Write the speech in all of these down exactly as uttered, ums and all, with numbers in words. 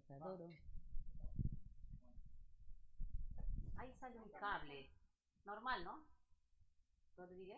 Los adoro. Ahí sale un cable. Normal, ¿no? Rodríguez.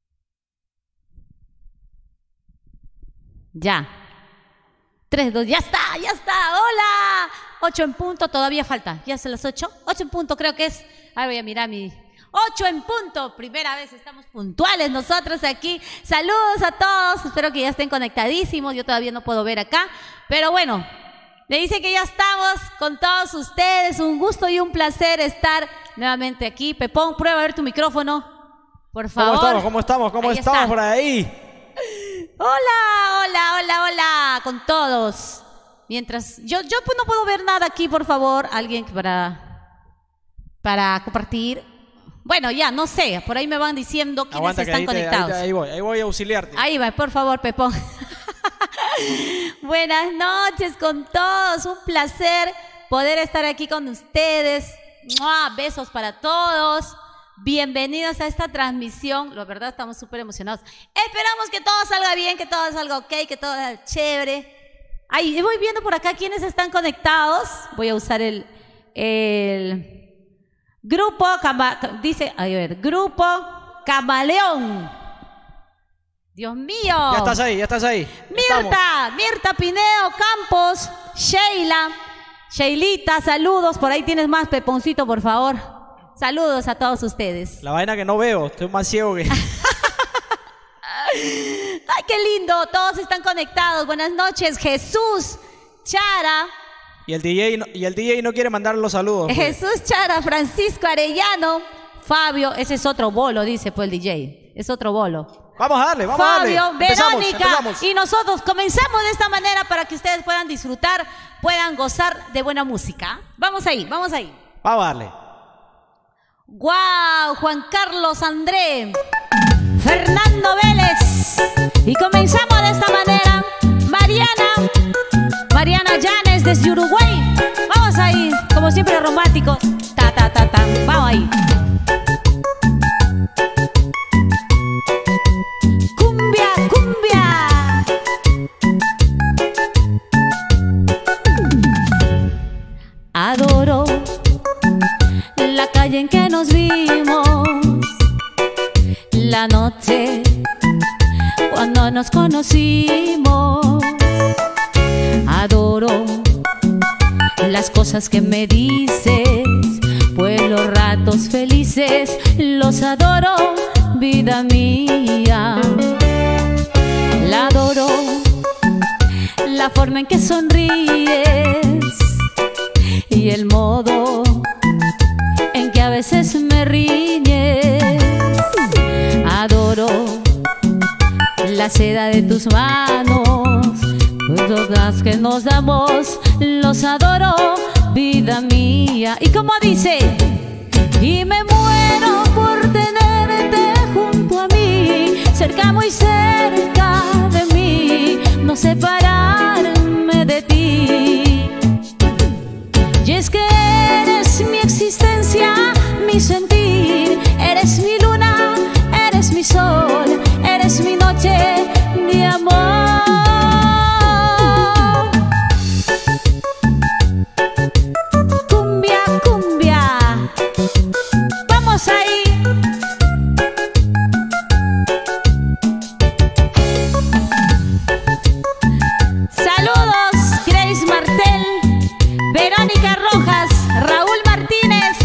Ya. Tres, dos, ya está, ya está. Hola. Ocho en punto, todavía falta. ¿Ya son las ocho? Ocho en punto creo que es. Ahora voy a mirar mi... Ocho en punto. Primera vez estamos puntuales nosotros aquí. Saludos a todos. Espero que ya estén conectadísimos. Yo todavía no puedo ver acá. Pero bueno, me dice que ya estamos con todos ustedes. Un gusto y un placer estar nuevamente aquí. Pepón, prueba a ver tu micrófono. Por favor. ¿Cómo estamos? ¿Cómo estamos? ¿Cómo Ahí estamos está. por ahí? Hola, hola, hola, hola, con todos. Mientras, yo, yo pues no puedo ver nada aquí, por favor. Alguien para, para compartir. Bueno, ya, no sé, por ahí me van diciendo quiénes Aguanta, están ahí, te, conectados. ahí, te, ahí voy, ahí voy a auxiliarte. Ahí va, por favor, Pepón. Buenas noches con todos, un placer poder estar aquí con ustedes. ¡Mua! Besos para todos. Bienvenidos a esta transmisión. La verdad estamos súper emocionados. Esperamos que todo salga bien, que todo salga ok, que todo salga chévere. Ahí voy viendo por acá quiénes están conectados. Voy a usar el, el grupo, cama, dice, a ver, grupo Camaleón. Dios mío. Ya estás ahí, ya estás ahí. Mirta, Estamos. Mirta Pineo Campos, Sheila, Sheilita, saludos. Por ahí tienes más, Peponcito, por favor. Saludos a todos ustedes. La vaina que no veo, estoy más ciego que... Ay, qué lindo, todos están conectados. Buenas noches, Jesús, Chara. Y el D J no, y el D J no quiere mandar los saludos. Pues. Jesús Chara, Francisco Arellano, Fabio, ese es otro bolo, dice pues el D J. Es otro bolo. Vamos a darle, vamos Fabio, a darle. Empezamos, Verónica empezamos. y nosotros comenzamos de esta manera para que ustedes puedan disfrutar, puedan gozar de buena música. Vamos ahí, vamos ahí. Vamos a darle. ¡Guau! Juan Carlos André, Fernando Vélez. Y comenzamos de esta manera. Mariana, Mariana Llanes desde Uruguay. Vamos ahí, como siempre románticos. Ta, ta, ta, ta. Vamos ahí. Cumbia, cumbia. Adoro la calle en que nos vimos, la noche cuando nos conocimos. Adoro las cosas que me dices, pues los ratos felices los adoro, vida mía. La adoro, la forma en que sonríes y el modo en que a veces me riñes. Adoro la seda de tus manos, los dos que nos damos, los adoro, vida mía. Y como dice, y me muero por tenerte junto a mí, cerca, muy cerca de mí, no separarme de ti. Y es que eres mi existencia, mi sentir, eres mi luna, eres mi sol, eres mi noche de amor. Cumbia, cumbia, vamos ahí. Saludos, Grace Martel, Verónica Rojas, Raúl Martínez.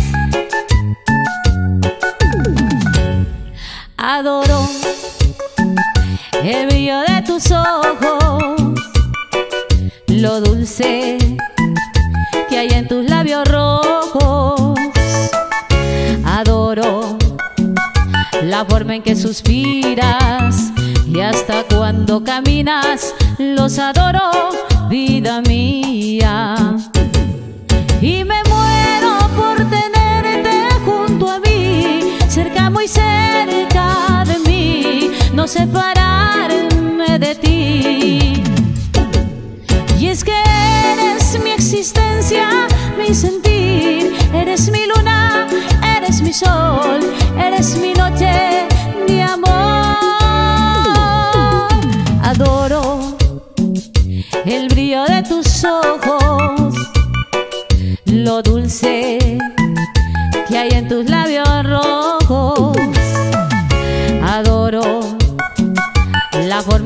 Adoro el brillo de tus ojos, lo dulce que hay en tus labios rojos. Adoro la forma en que suspiras y hasta cuando caminas, los adoro, vida mía. Y me muero por tenerte junto a mí, cerca, muy cerca de mí, no separarme de ti. Y es que eres mi existencia, mi sentir, eres mi luna, eres mi sol, eres mi noche de amor. Adoro el brillo de tus ojos,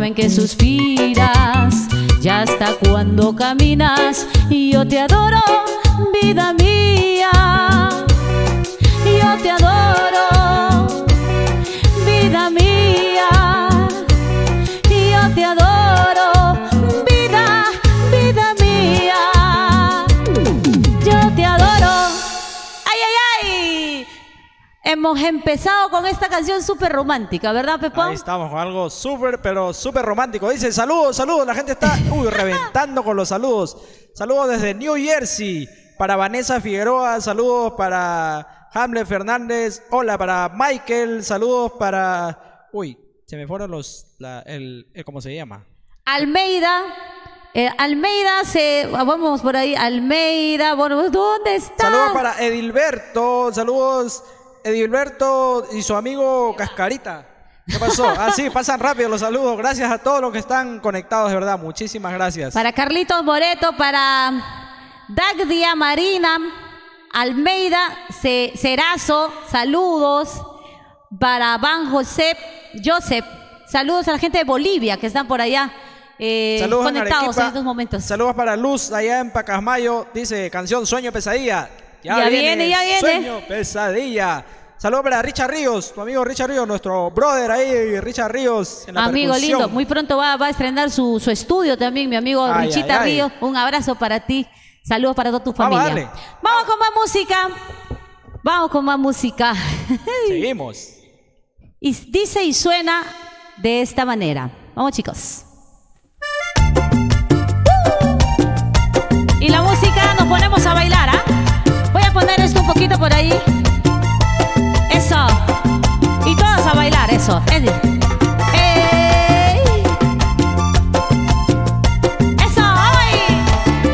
forma en que suspiras y hasta cuando caminas. Yo te adoro, vida mía. Yo te adoro, vida mía. Yo te adoro, vida, vida mía. Yo te adoro. ¡Ay, ay, ay! Hemos empezado con esta canción súper romántica, ¿verdad, Pepón? Ahí estamos con algo súper, pero súper romántico. Dice, saludos, saludos. La gente está, uy, reventando con los saludos. Saludos desde New Jersey. Para Vanessa Figueroa, saludos para Hamlet Fernández. Hola, para Michael, saludos para... Uy, se me fueron los... La, el, el, ¿cómo se llama? Almeida. Eh, Almeida, se, vamos por ahí. Almeida, bueno, ¿dónde está? Saludos para Edilberto, saludos... Edilberto y su amigo Cascarita. ¿Qué pasó? Ah, sí, pasan rápido los saludos. Gracias a todos los que están conectados, de verdad. Muchísimas gracias. Para Carlitos Moreto, para Dagdia Marina, Almeida, Cerazo, saludos. Para Van José, Joseph, saludos a la gente de Bolivia que están por allá eh, saludos conectados en, en estos momentos. Saludos para Luz, allá en Pacasmayo. Dice, canción Sueño Pesadilla. Ya, ya viene, viene, ya viene. Sueño Pesadilla. Saludos para Richard Ríos, tu amigo Richard Ríos, nuestro brother ahí, Richard Ríos. En la amigo lindo, muy pronto va, va a estrenar su, su estudio también, mi amigo ay, Richita ay, ay. Ríos. Un abrazo para ti. Saludos para toda tu familia. Vamos, Vamos con más música. Vamos con más música. Seguimos. Y dice y suena de esta manera. Vamos, chicos. Y la música nos ponemos a bailar, ¿ah? ¿eh? Voy a poner esto un poquito por ahí. Eso. Y todas a bailar, eso. ¡Ey! ¡Eso! ¡Ay!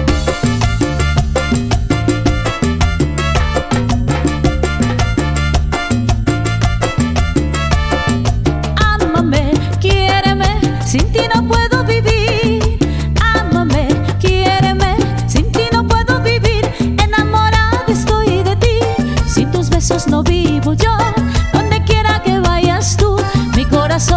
Ámame, quiéreme, sin ti no puedo vivir. Ámame, quiéreme, sin ti no puedo vivir. Enamorada estoy de ti, sin tus besos no vivo yo. Donde quiera que vayas tú, mi corazón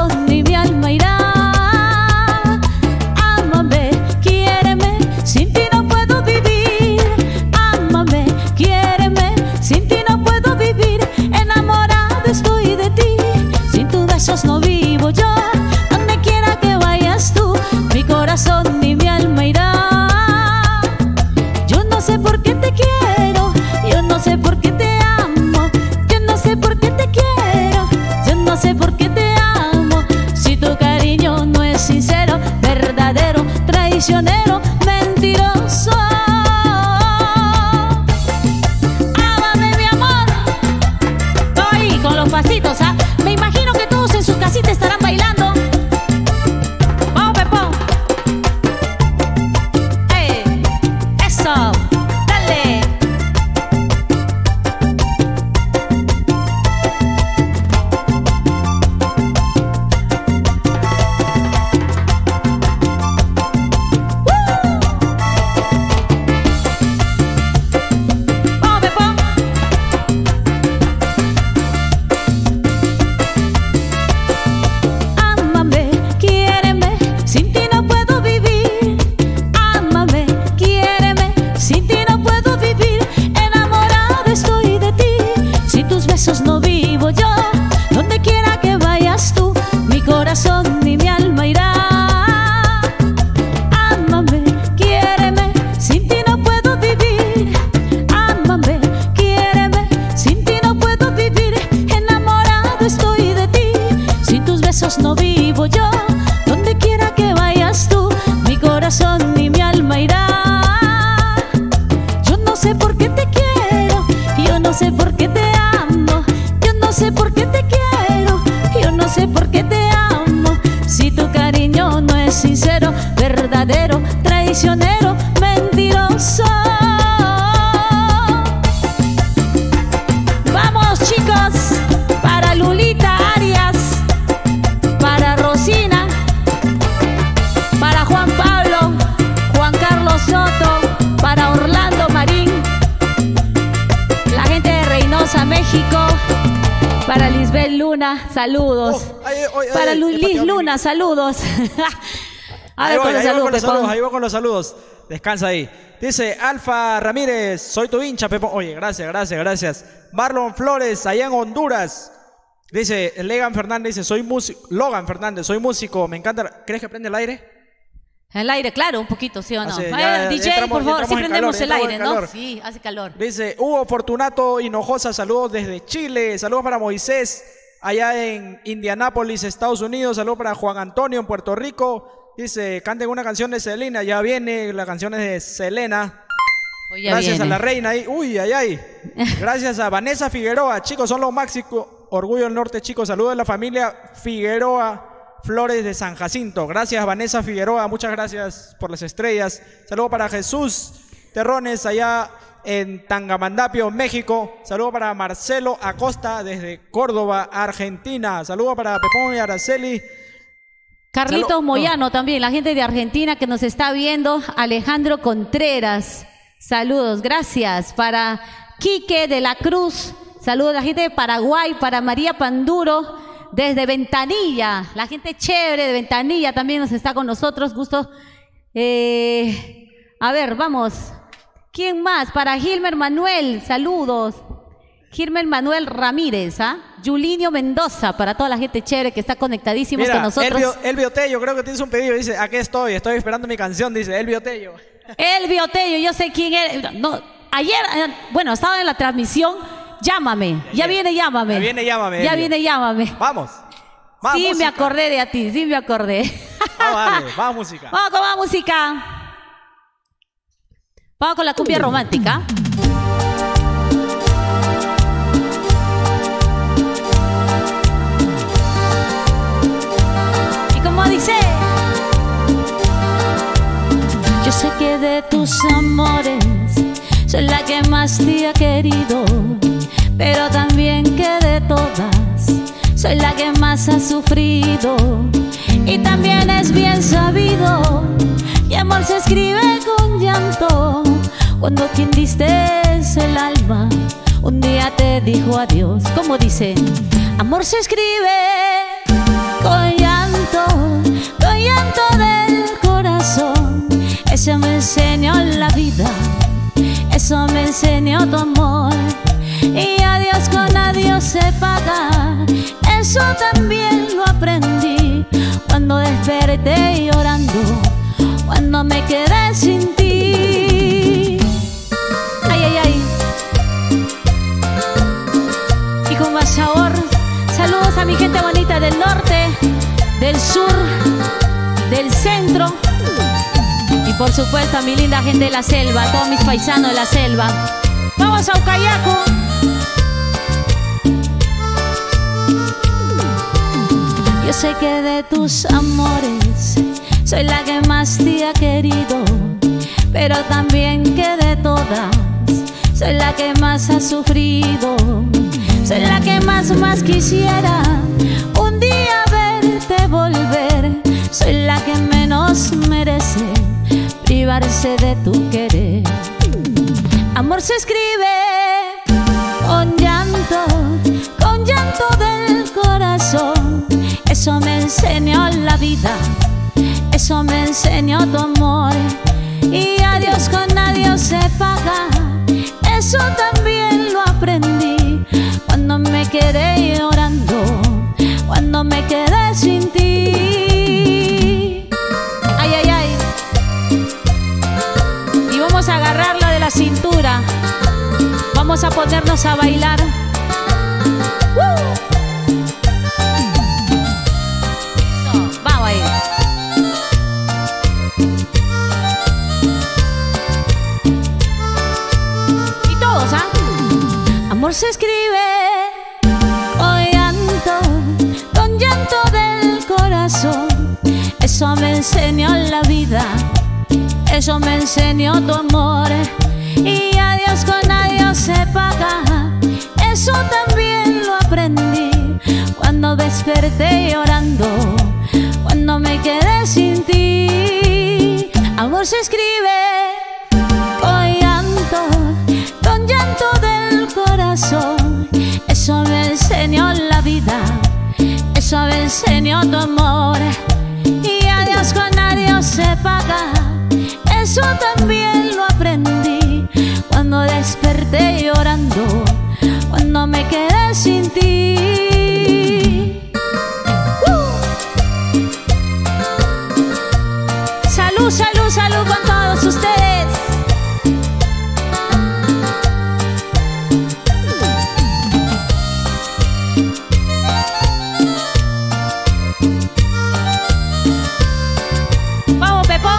Luna, saludos. Oh, ay, ay, ay, para ay, Luis Luna, saludos. A ver, ahí, voy, con los ahí, voy saludos, con los Pepón. saludos, ahí voy con los saludos. Descansa ahí. Dice Alfa Ramírez, soy tu hincha, Pepón. Oye, gracias, gracias, gracias. Marlon Flores, allá en Honduras. Dice Legan Fernández, dice, soy músico. Logan Fernández, soy músico, me encanta. ¿Crees que prende el aire? El aire, claro, un poquito, ¿sí o no? Hace, A ya, ver, D J, entramos, por favor, sí en prendemos calor, el aire, en ¿no? calor. Sí, hace calor. Dice Hugo Fortunato Hinojosa, saludos desde Chile. Saludos para Moisés, allá en Indianápolis, Estados Unidos. Saludos para Juan Antonio en Puerto Rico. Dice, canten una canción de Selena. Ya viene la canción de Selena. Hoy ya Gracias viene. a la reina ahí. Uy, ay, ay. Gracias a Vanessa Figueroa. Chicos, son los máximos. Orgullo del Norte, chicos. Saludos a la familia Figueroa Flores de San Jacinto. Gracias, Vanessa Figueroa. Muchas gracias por las estrellas. Saludos para Jesús Terrones allá en Tangamandapio, México. Saludos para Marcelo Acosta desde Córdoba, Argentina. Saludos para Pepón y Araceli. Carlitos Salud. Moyano no. También, la gente de Argentina que nos está viendo. Alejandro Contreras, saludos, gracias. Para Quique de la Cruz, saludos a la gente de Paraguay. Para María Panduro, desde Ventanilla, la gente chévere de Ventanilla también nos está con nosotros, gusto. Eh, a ver, vamos. ¿Quién más? Para Gilmer Manuel, saludos. Gilmer Manuel Ramírez, ¿ah? Yulinio Mendoza, para toda la gente chévere que está conectadísimos Mira, con nosotros. Elvio, Elvio Tello, creo que tienes un pedido. Dice, aquí estoy, estoy esperando mi canción. Dice, Elvio Tello. Elvio Tello, yo sé quién es. No, ayer, eh, bueno, estaba en la transmisión. Llámame, ya viene, llámame. Ya viene, llámame. Ya Elvio. viene, llámame. Vamos. Más Sí, música. me acordé de a ti, sí me acordé. Vamos, dale, más música. Vamos con más música. Vamos con la cumbia romántica. Y como dice, yo sé que de tus amores soy la que más te ha querido, pero también que de todas soy la que más ha sufrido. Y también es bien sabido que amor se escribe con llanto, cuando quien diste el alma un día te dijo adiós. Como dice, amor se escribe con llanto, con llanto del corazón. Eso me enseñó la vida, eso me enseñó tu amor. Y adiós con adiós se paga, eso también lo aprendí cuando desperté llorando, cuando me quedé sin ti. Ay, ay, ay. Y con más sabor, saludos a mi gente bonita del norte, del sur, del centro. Y por supuesto a mi linda gente de la selva, a todos mis paisanos de la selva. Vamos a Ucayaco. Yo sé que de tus amores soy la que más te ha querido, pero también que de todas soy la que más ha sufrido. Soy la que más, más quisiera un día verte volver. Soy la que menos merece privarse de tu querer. Amor se escribe con llanto, con llanto del corazón. Eso me enseñó la vida, eso me enseñó tu amor. Y adiós con adiós se paga, eso también lo aprendí cuando me quedé llorando, cuando me quedé sin ti. Ay, ay, ay. Y vamos a agarrarla de la cintura, vamos a ponernos a bailar. ¡Uh! Vamos ahí. Y todos, ¿ah? Amor se escribe con llanto, con llanto del corazón. Eso me enseñó la vida, eso me enseñó tu amor. Y adiós con adiós se paga, eso también lo aprendí cuando desperté llorando, cuando me quedé sin ti. Amor se escribe con llanto, con llanto del corazón. Eso me enseñó la vida, tu amor y adiós con adiós se paga. Eso también lo aprendí cuando desperté llorando, cuando me quedé sin ti. ¡Uh! Salud, salud, salud con todos ustedes. Vamos, Pepón.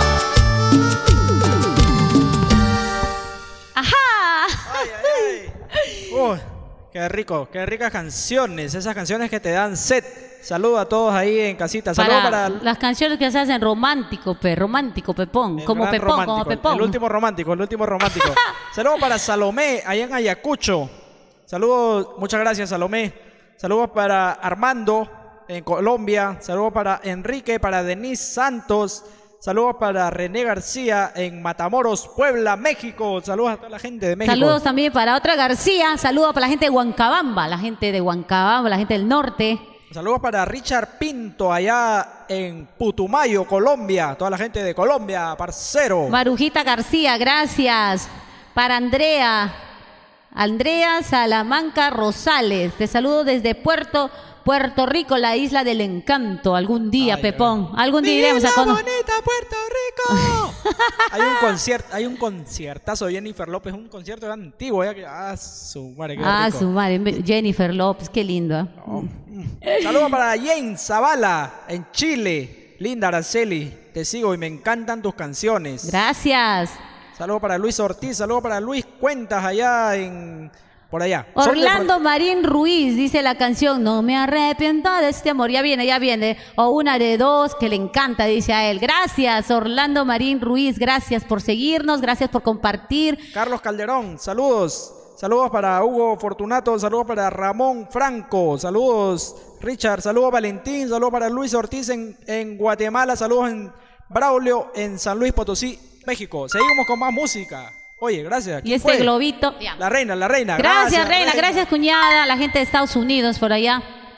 Ajá. Ay, ay, ay. Uy, qué rico, qué ricas canciones. Esas canciones que te dan sed. Saludos a todos ahí en casita. Saludos Para, para, las canciones que se hacen romántico, pe, romántico, Pepón, el como gran Pepón, romántico, como Pepón. El último romántico, el último romántico. Saludos para Salomé, allá en Ayacucho. Saludos, muchas gracias, Salomé. Saludos para Armando, en Colombia. Saludos para Enrique, para Denise Santos. Saludos para René García, en Matamoros, Puebla, México. Saludos a toda la gente de México. Saludos también para otra García. Saludos para la gente de Huancabamba, la gente de Huancabamba, la gente del norte. Saludos para Richard Pinto, allá en Putumayo, Colombia. Toda la gente de Colombia, parcero. Marujita García, gracias. Para Andrea, Andrea Salamanca Rosales. Te saludo desde Puerto, Puerto Rico, la isla del encanto. Algún día, Ay, Pepón. ay. Algún día ¡Viva iremos a conocer. bonita Puerto Rico! hay un concierto, hay un conciertazo de Jennifer López, un concierto antiguo, ya que ah, su madre, qué Ah, rico. su madre, Jennifer López, qué lindo. ¿Eh? Oh, mm. Saludos para James Zavala en Chile. Linda Araceli, te sigo y me encantan tus canciones. Gracias. Saludos para Luis Ortiz, saludos para Luis Cuentas allá en por allá. Orlando Marín Ruiz dice la canción No me arrepiento de este amor. Ya viene, ya viene. O una de dos que le encanta, dice a él. Gracias, Orlando Marín Ruiz. Gracias por seguirnos, gracias por compartir. Carlos Calderón, saludos. Saludos para Hugo Fortunato, saludos para Ramón Franco, saludos Richard, saludos Valentín, saludos para Luis Ortiz en, en Guatemala, saludos en Braulio en San Luis Potosí, México. Seguimos con más música. Oye, gracias. Y este fue? globito. La reina, la reina. Gracias, Gracias reina, reina. gracias, cuñada, la gente de Estados Unidos por allá.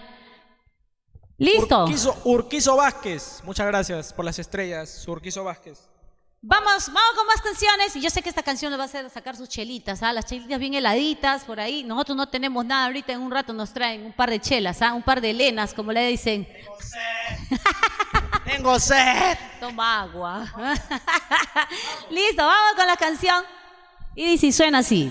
Listo. Urquizo, Urquizo Vázquez, muchas gracias por las estrellas, Urquizo Vázquez. Vamos, vamos con más canciones. Y yo sé que esta canción nos va a hacer sacar sus chelitas, ¿ah? Las chelitas bien heladitas por ahí. Nosotros no tenemos nada. Ahorita en un rato nos traen un par de chelas, ¿ah? Un par de helenas, como le dicen. Tengo sed. Tengo sed. Toma agua. Listo, vamos con la canción. Y dice, suena así.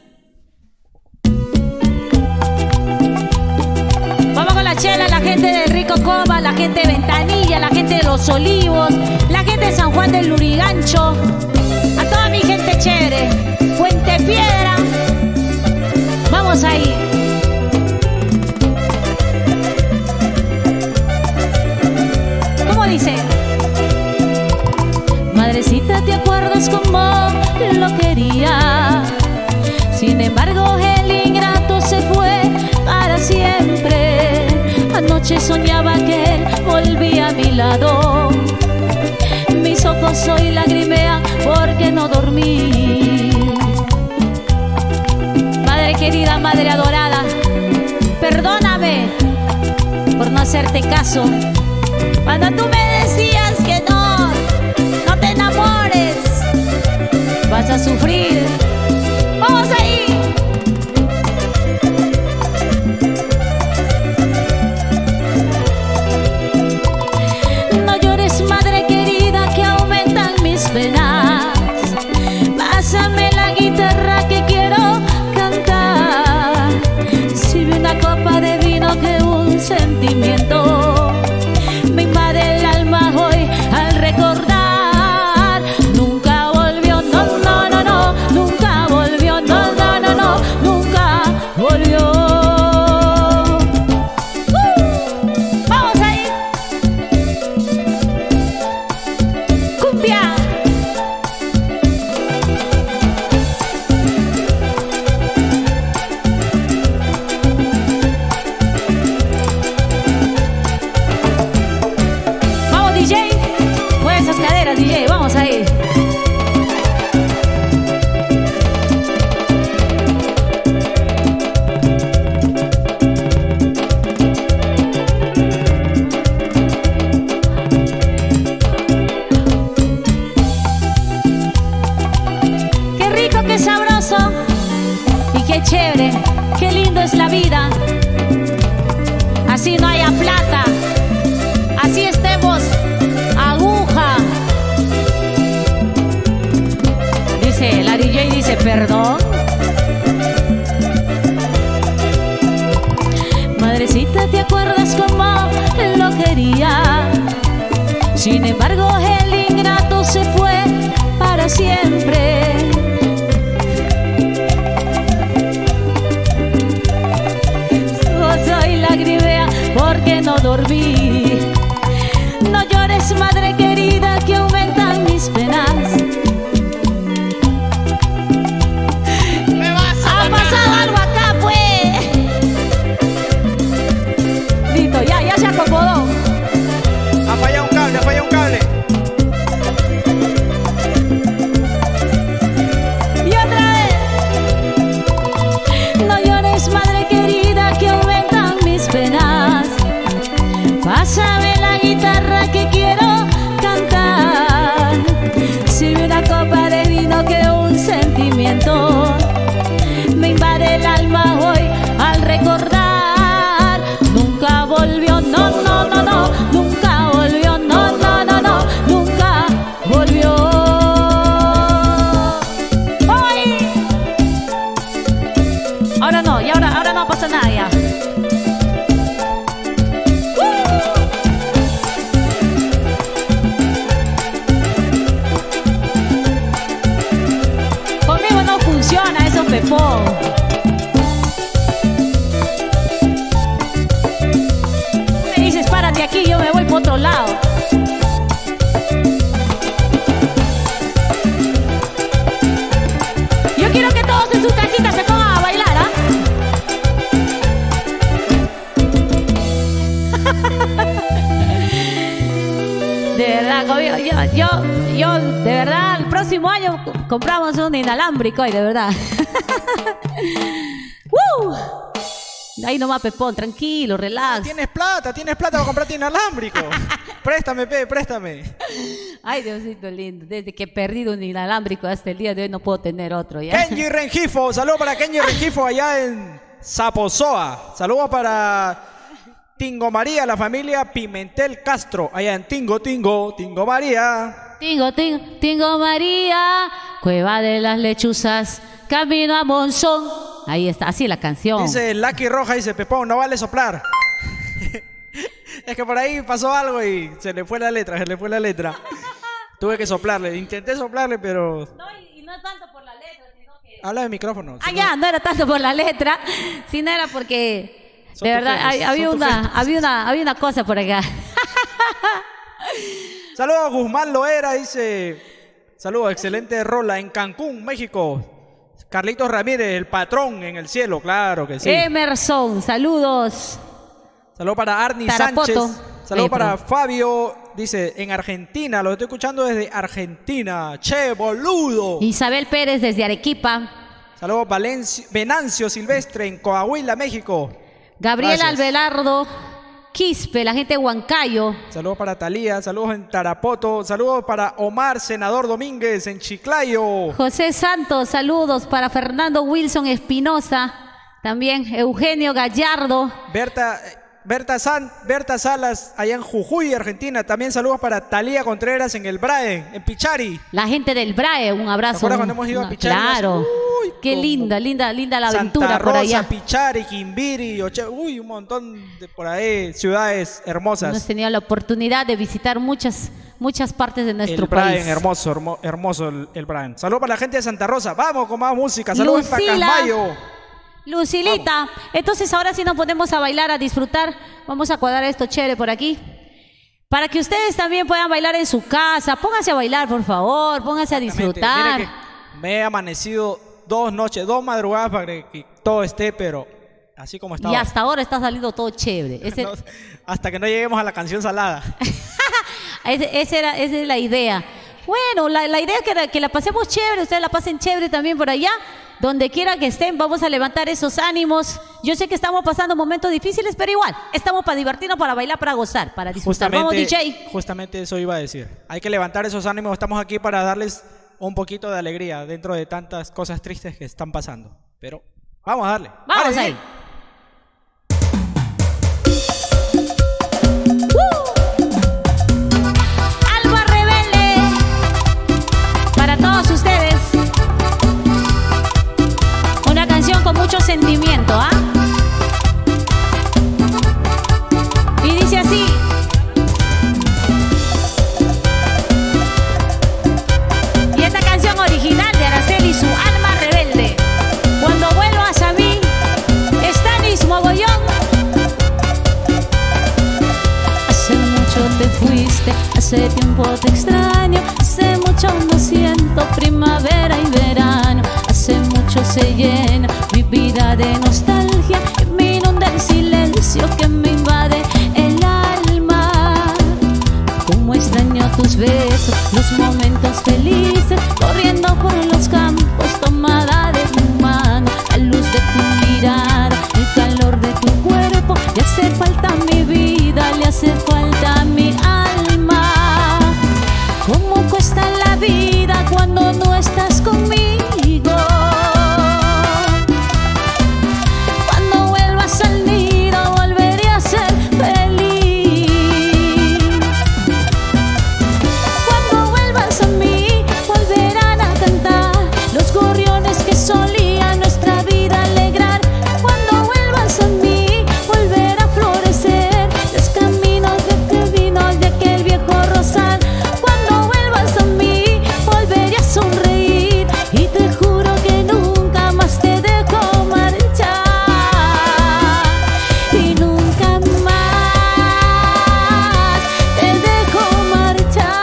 Vamos con la chela, la gente de Rico Coba, la gente de Ventanilla, la gente de Los Olivos, la gente de San Juan del Lurigancho, a toda mi gente chévere, Fuente Piedra. Vamos ahí. ¿Cómo dice? Madrecita, ¿te acuerdas cómo lo quería? Sin embargo, el ingrato se fue para siempre. Anoche soñaba que él volvía a mi lado. Mis ojos hoy lagrimean porque no dormí. Madre querida, madre adorada, perdóname por no hacerte caso. Cuando tú me decías que no, no te enamores, vas a sufrir. ¡Vamos ahí! No llores, madre querida, que aumentan mis penas. Pásame la guitarra que quiero cantar. Sirve una copa de vino que un sentimiento me invade el alma hoy al recordar. Nunca volvió, no, no, no, no, qué sabroso y qué chévere, qué lindo es la vida. Así no haya plata, así estemos aguja. Dice, la D J dice, perdón. Madrecita, ¿te acuerdas cómo lo quería? Sin embargo, el ingrato se fue para siempre. Yo soy lagrimea porque no dormí. No llores, madre querida, que aumentan mis penas. Me vas a Ha pasado algo acá, pues. Listo, ya, ya se acomodó. Ha fallado un cable, ha fallado un cable. Y otra vez. No llores, madre querida, que aumentan mis penas. Pásame la guitarra que quiero cantar. Sirve una copa de vino que un sentimiento me invade el alma hoy al recordar. Nunca volvió, no, no, no, no. Nunca volvió, no, no, no, no. Nunca volvió. ¡Hoy! Ahora no, y ahora, ahora no pasa nada ya. Conmigo no funciona eso, Pepón. Me dices, párate aquí, yo me voy por otro lado. Yo quiero que todos en sus casitas se pongan a bailar, ¿ah? De verdad, conmigo, yo, yo, yo, de verdad, el próximo año compramos un inalámbrico y de verdad. ¡Woo! Ahí nomás, Pepón, tranquilo, relax. Tienes plata, tienes plata para comprarte inalámbrico. Préstame, pe, préstame. Ay, Diosito lindo, desde que he perdido un inalámbrico hasta el día de hoy no puedo tener otro ya. Kenji Rengifo, saludos para Kenji Rengifo allá en Zapozoa. Saludos para Tingo María, la familia Pimentel Castro, allá en Tingo, Tingo, Tingo María. Tingo, tingo, tingo María, Cueva de las Lechuzas, camino a Monzón. Ahí está, así la canción. Dice Lucky Roja, dice Pepón, no vale soplar. Es que por ahí pasó algo y se le fue la letra, se le fue la letra. Tuve que soplarle, intenté soplarle, pero... No, y, y no tanto por la letra, sino que... Habla de micrófono. Ah, si ya, no... no era tanto por la letra, sino era porque... Son de tus verdad, genes, hay- había, son tus una, genes. había, una, había una cosa por acá. Saludos a Guzmán Loera, dice... Saludos, excelente rola en Cancún, México. Carlitos Ramírez, el patrón en el cielo, claro que sí. Emerson, saludos. Saludos para Arnie Tarapoto. Sánchez. Saludos Ay, para perdón. Fabio, dice, en Argentina. Lo estoy escuchando desde Argentina. Che, boludo. Isabel Pérez desde Arequipa. Saludos Valencio, Venancio Silvestre en Coahuila, México. Gabriel Gracias. Albelardo Quispe, la gente de Huancayo. Saludos para Talía, saludos en Tarapoto. Saludos para Omar Senador Domínguez en Chiclayo. José Santos, saludos para Fernando Wilson Espinosa. También Eugenio Gallardo. Berta, Berta, San, Berta Salas, allá en Jujuy, Argentina. También saludos para Talía Contreras en el Brae, en Pichari. La gente del Brae, un abrazo. ¿Te acuerdas cuando hemos ido a Una- Pichari? Claro. Uy, Qué como linda, linda, linda la aventura Santa por Rosa, allá. Pichari, Quimbiri, Oche- uy, un montón de por ahí, ciudades hermosas. Hemos tenido la oportunidad de visitar muchas, muchas partes de nuestro El Brian, país. hermoso, hermo- hermoso el, el Brian. Saludos para la gente de Santa Rosa. Vamos con más música. Saludos para Lucila. Pacasmayo. Lucilita, entonces ahora sí nos ponemos a bailar, a disfrutar. Vamos a cuadrar esto chévere por aquí. Para que ustedes también puedan bailar en su casa. Pónganse a bailar, por favor. Pónganse a disfrutar. Mira que me he amanecido dos noches, dos madrugadas para que, que todo esté, pero así como estaba. Y hasta ahora está saliendo todo chévere. Ese- No, hasta que no lleguemos a la canción salada. ese- ese era, esa es la idea. Bueno, la, la idea es que la, que la pasemos chévere, ustedes la pasen chévere también por allá. Donde quiera que estén, vamos a levantar esos ánimos. Yo sé que estamos pasando momentos difíciles, pero igual, estamos para divertirnos, para bailar, para gozar, para disfrutar. Vamos, D J. Justamente eso iba a decir. Hay que levantar esos ánimos. Estamos aquí para darles un poquito de alegría dentro de tantas cosas tristes que están pasando. Pero vamos a darle. Vamos Dale, ahí. Alma Rebelde para todos ustedes. Una canción con mucho sentimiento, ¿ah? Y dice así. Y esta canción original de Araceli, su Alma Rebelde. Cuando vuelvas a mí, Stanis Mogollón. Hace mucho te fuiste, hace tiempo te extraño, hace mucho no siento primavera y verano. Hace mucho se llena mi vida de nostalgia y me inunda el silencio que me invade el alma. Como extraño tus besos, los momentos felices, corriendo por los campos, tomada de tu mano, la luz de tu mirada, el calor de tu cuerpo. Le hace falta mi vida, le hace falta mi alma. ¿Cómo cuesta la vida cuando no estás conmigo? Cuando vuelvas al nido volveré a ser feliz. Cuando vuelvas a mí volverán a cantar los gorriones que solían nuestra vida alegrar. Cuando vuelvas a mí volverá a florecer los caminos de que vino de aquel viejo rosal. Cuando vuelvas a mí volveré a sonreír y te juro que nunca más te dejo marchar. Y nunca más te dejo marchar.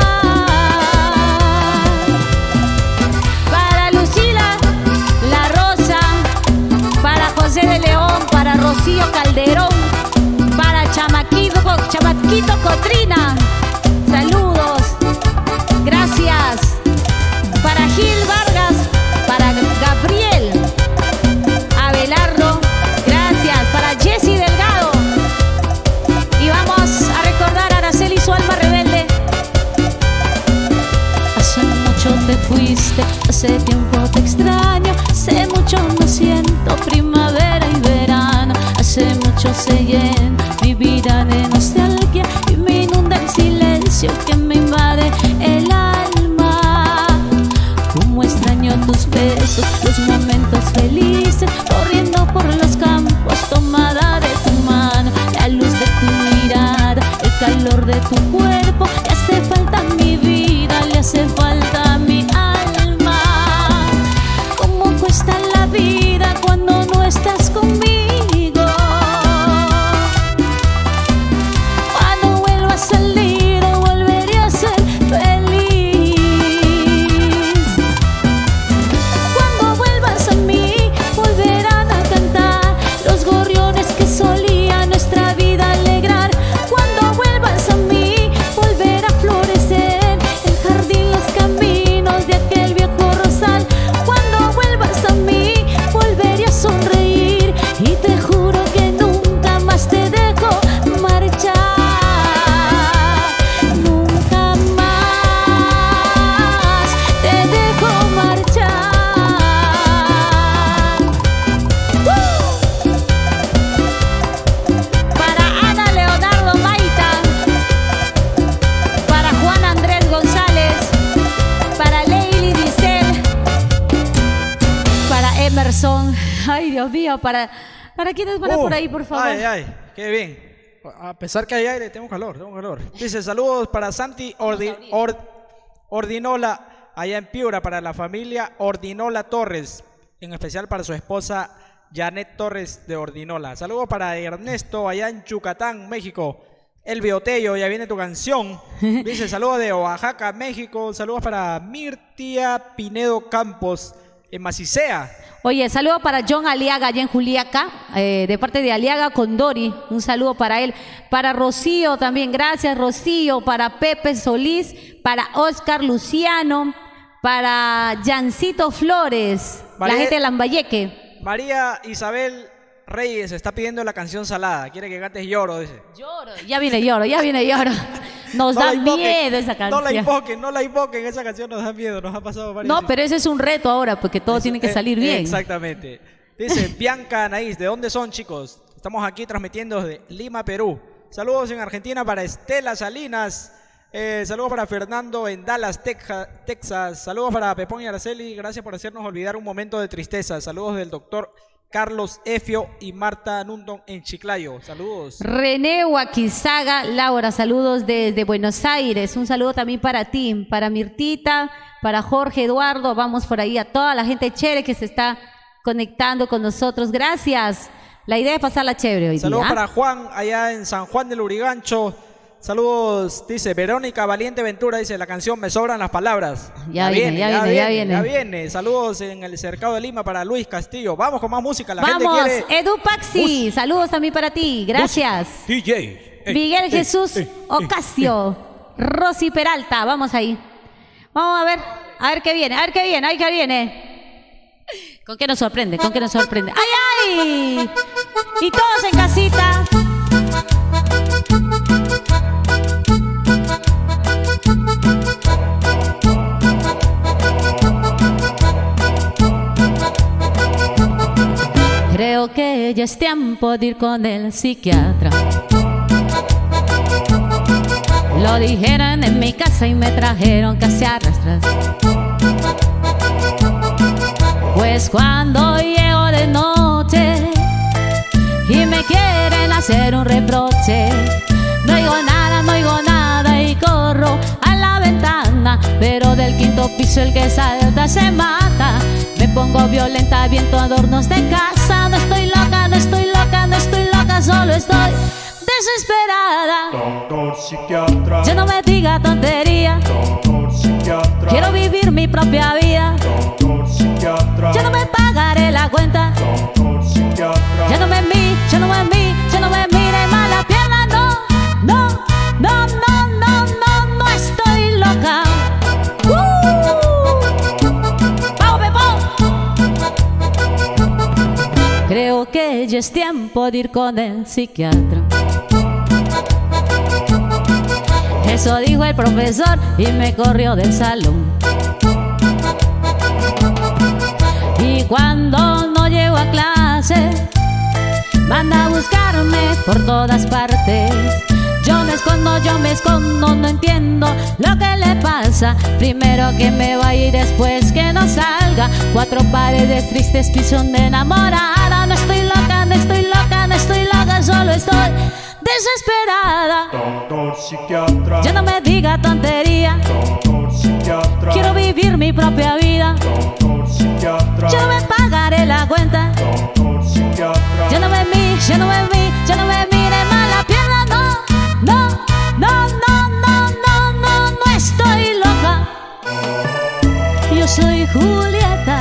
Para Lucila La Rosa, para José de León, para Rocío Calderón, para Chamaquito, Chamaquito Cotrina, saludos, gracias. Para Gil Vargas, para Gabriel Abelardo, gracias. Para Jessy Delgado. Y vamos a recordar a Araceli, su Alma Rebelde. Hace mucho te fuiste, hace tiempo te extraño, hace mucho no siento primavera y verano. Hace mucho se llena mi vida de nostalgia y me inunda el silencio que me invade el alma. Como extraño tus besos, los momentos felices, corriendo por los campos, tomada de tu mano, la luz de tu mirada, el calor de tu cuerpo. Le hace falta mi vida, le hace falta mi alma. ¿Cómo cuesta la vida cuando no estás conmigo? Cuando vuelvas a salir volveré a ser feliz. Cuando vuelvas a mí volverán a cantar los gorriones que solían nuestra vida alegrar. Cuando vuelvas a mí volverá a florecer el jardín, los caminos de aquel viejo rosal. Cuando vuelvas a mí volveré a sonreír y te juro que nunca más te dejo marchar. Nunca más te dejo marchar. ¡Uh! Para Ana Leonardo Maita, para Juan Andrés González, para Leili Dicel, para Emerson. Ay, Dios mío, para, para quienes van Uh, por ahí, por favor. Ay, ay, qué bien. A pesar que hay aire, tengo calor, tengo calor. Dice, saludos para Santi Ordi- Or- Ordinola, allá en Piura, para la familia Ordinola Torres, en especial para su esposa Janet Torres de Ordinola. Saludos para Ernesto, allá en Yucatán, México. El Biotello, ya viene tu canción. Dice, saludos de Oaxaca, México. Saludos para Mirtia Pinedo Campos, en Macicea. Oye, saludo para John Aliaga allá en Juliaca, eh, de parte de Aliaga Condori, un saludo para él. Para Rocío también, gracias Rocío. Para Pepe Solís, para Oscar Luciano, para Jancito Flores, María- la gente de Lambayeque. María Isabel Reyes está pidiendo la canción Salada. Quiere que cantes Lloro, dice. Lloro, ya viene Lloro, ya viene Lloro. Nos No la da invoquen, miedo esa No la canción. invoquen, no la invoquen, esa canción nos da miedo, nos ha pasado varias No, veces. pero ese es un reto ahora, porque todo Eso, tiene que eh, salir bien. Exactamente. Dice Bianca Anaís, ¿de dónde son, chicos? Estamos aquí transmitiendo desde Lima, Perú. Saludos en Argentina para Estela Salinas. Eh, saludos para Fernando en Dallas, Teja- Texas. Saludos para Pepón y Araceli. Gracias por hacernos olvidar un momento de tristeza. Saludos del doctor Carlos Efio y Marta Nundon en Chiclayo. Saludos. René Waquizaga, Laura, saludos desde Buenos Aires. Un saludo también para ti, para Mirtita, para Jorge Eduardo. Vamos por ahí a toda la gente chévere que se está conectando con nosotros. Gracias. La idea es pasarla chévere hoy Saludos día. para Juan allá en San Juan del Urigancho. Saludos, dice Verónica Valiente Ventura, dice la canción Me sobran las palabras. Ya viene, ya viene, ya viene. Ya viene. Saludos en el Cercado de Lima para Luis Castillo. Vamos con más música. La Vamos, gente quiere... Edu Paxi, saludos también para ti. Gracias. D J. Ey, Miguel ey, Jesús ey, ey, Ocasio, Rosy Peralta, vamos ahí. Vamos a ver, a ver qué viene, a ver qué viene, a ver qué viene. ¿Con qué nos sorprende? ¿Con qué nos sorprende? ¡Ay, ay! Y todos en casita. Creo que ya es tiempo de ir con el psiquiatra. Lo dijeron en mi casa y me trajeron casi a rastras. Pues cuando llego de noche y me quieren hacer un reproche, no oigo nada, no oigo nada y corro a la ventana, pero del quinto piso el que salta se mata. Me pongo violenta, viento adornos de casa. No estoy loca, no estoy loca, no estoy loca, solo estoy desesperada. Doctor psiquiatra, Ya no me diga tontería, doctor psiquiatra, quiero vivir mi propia vida. doctor psiquiatra, Ya no me pagaré la cuenta. doctor psiquiatra, Ya no me mi, ya no me mi, ya no me mire mal la pierna. No, no, no, no, no, no, no estoy loca. ¡Uh! ¡Vamos, Pepón! Creo que ya es tiempo de ir con el psiquiatra. Eso dijo el profesor y me corrió del salón. Y cuando no llego a clase, manda a buscarme por todas partes. Yo me escondo, yo me escondo, no entiendo lo que le pasa. Primero que me va y después que no salga. Cuatro paredes tristes, piso de enamorada. No estoy loca, no estoy loca, no estoy loca, solo estoy desesperada. doctor psiquiatra, Ya no me diga tontería, doctor psiquiatra, quiero vivir mi propia vida. doctor psiquiatra, Ya no me pagaré la cuenta. doctor psiquiatra, Ya no me mi, ya no me mi, ya no me mire mal la pierna. No, no, no, no, no, no, no, no estoy loca. Yo soy Julieta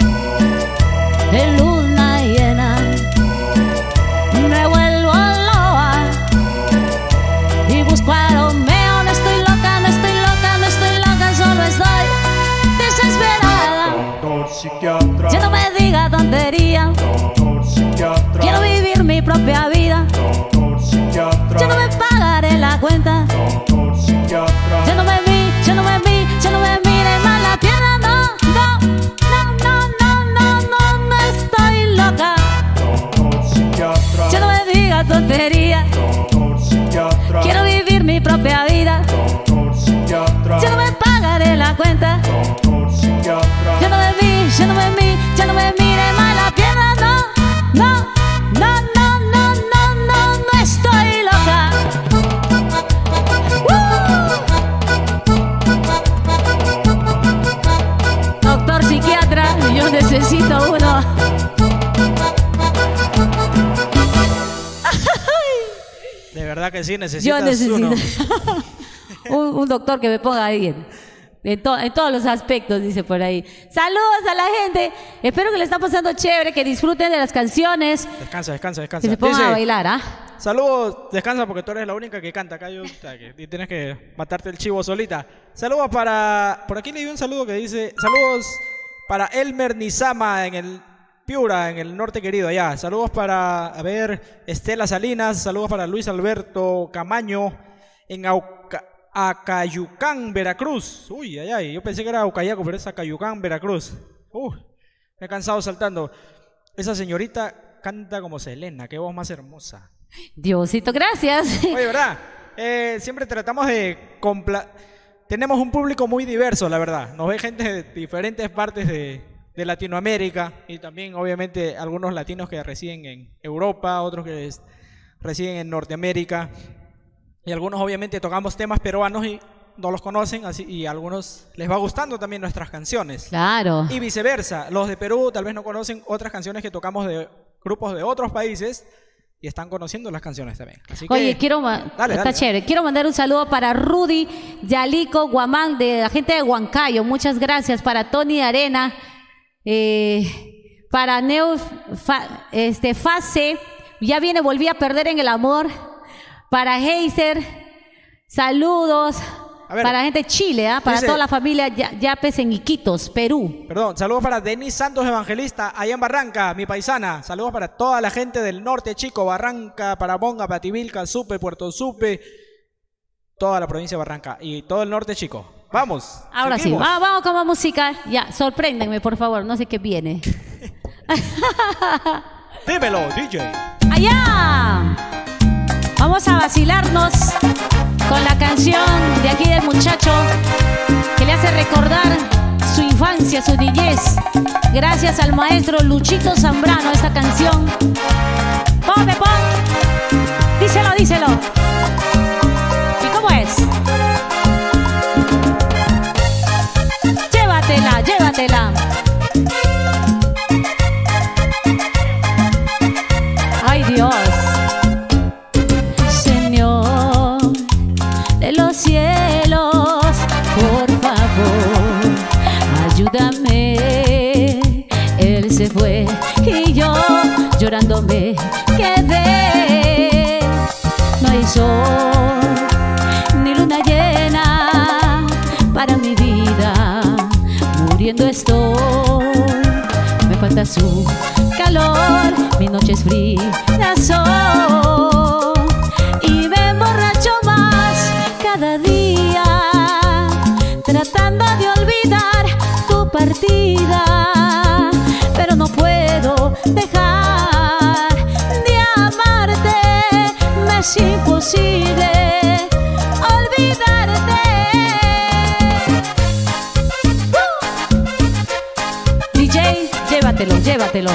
en luna llena. Me vuelvo loa y busco a Romeo. No estoy loca, no estoy loca, no estoy loca, solo estoy desesperada. doctor psiquiatra, Ya no me diga tontería, doctor psiquiatra, quiero vivir mi propia vida. doctor psiquiatra, Ya no me pagaré la cuenta. doctor psiquiatra, Ya no me vi, ya no me vi, ya no me mire mal la pierna. No, no, no, no, no, no, no, no estoy loca. doctor psiquiatra, Ya no me diga tontería, doctor psiquiatra, quiero vivir mi propia vida. doctor psiquiatra, Ya no me pagaré la cuenta. doctor psiquiatra, Ya no me vi, ya no me vi, ya no me mire mal la pierna. No, no, no, no, no, no, no, no estoy loca. ¡Uh! Doctor psiquiatra, yo necesito uno. De verdad que sí, Yo necesitas necesito uno. un, un doctor que me ponga bien. En, to- en todos los aspectos, dice por ahí. Saludos a la gente. Espero que le está pasando chévere, que disfruten de las canciones, Descansa, descansa, que descansa. se pongan Dice, a bailar, ¿ah? saludos, descansa porque tú eres la única que canta acá. Yo, o sea, que y tienes que matarte el chivo solita. Saludos para... Por aquí leí un saludo que dice... Saludos para Elmer Nizama en el Piura, en el norte querido allá. Saludos para, a ver, Estela Salinas. Saludos para Luis Alberto Camaño en Auca- Acayucán, Veracruz. Uy, ay, ay, yo pensé que era Ucayaco, pero es Acayucán, Veracruz. Uh, me he cansado saltando. Esa señorita canta como Selena, qué voz más hermosa. Diosito, gracias. Oye, ¿verdad? Eh, siempre tratamos de... compla Tenemos un público muy diverso, la verdad. Nos ve gente de diferentes partes de, de Latinoamérica y también, obviamente, algunos latinos que residen en Europa, otros que residen en Norteamérica. Y algunos, obviamente, tocamos temas peruanos y no los conocen, así, y a algunos les va gustando también nuestras canciones. Claro. Y viceversa. Los de Perú tal vez no conocen otras canciones que tocamos de grupos de otros países y están conociendo las canciones también. Así que, oye, quiero dale, está dale, chévere. Dale. Quiero mandar un saludo para Rudy Yalico Guamán, de la gente de Huancayo. Muchas gracias. Para Tony Arena, eh, para Neo Fa, este, Fase, ya viene, volví a perder en el amor. Para Heiser, saludos. Para la gente de Chile, ¿eh? Para dice, toda la familia Yapes en Iquitos, Perú. Perdón, saludos para Denis Santos Evangelista, allá en Barranca, mi paisana. Saludos para toda la gente del norte, chico, Barranca, Paramonga, Pativilca, Supe, Puerto Supe, toda la provincia de Barranca y todo el norte, chico. Vamos. Ahora seguimos. sí, vamos, vamos con más música. Ya, sorpréndanme, por favor, no sé qué viene. Dímelo, D J. ¡Allá! Vamos a vacilarnos con la canción de aquí del muchacho que le hace recordar su infancia, su niñez. Gracias al maestro Luchito Zambrano, esta canción. ¡Pon, pon! Díselo, díselo. ¿Y cómo es? Llévatela, llévatela. ¡Ay, Dios! Cielos, por favor, ayúdame. Él se fue y yo llorando me quedé. No hay sol ni luna llena para mi vida, muriendo estoy. Me falta su calor, mis noches frías son y me emborracho más cada día, tratando de olvidar tu partida, pero no puedo dejar de amarte, me es imposible olvidarte. ¡Uh! D J, llévatelo, llévatelo.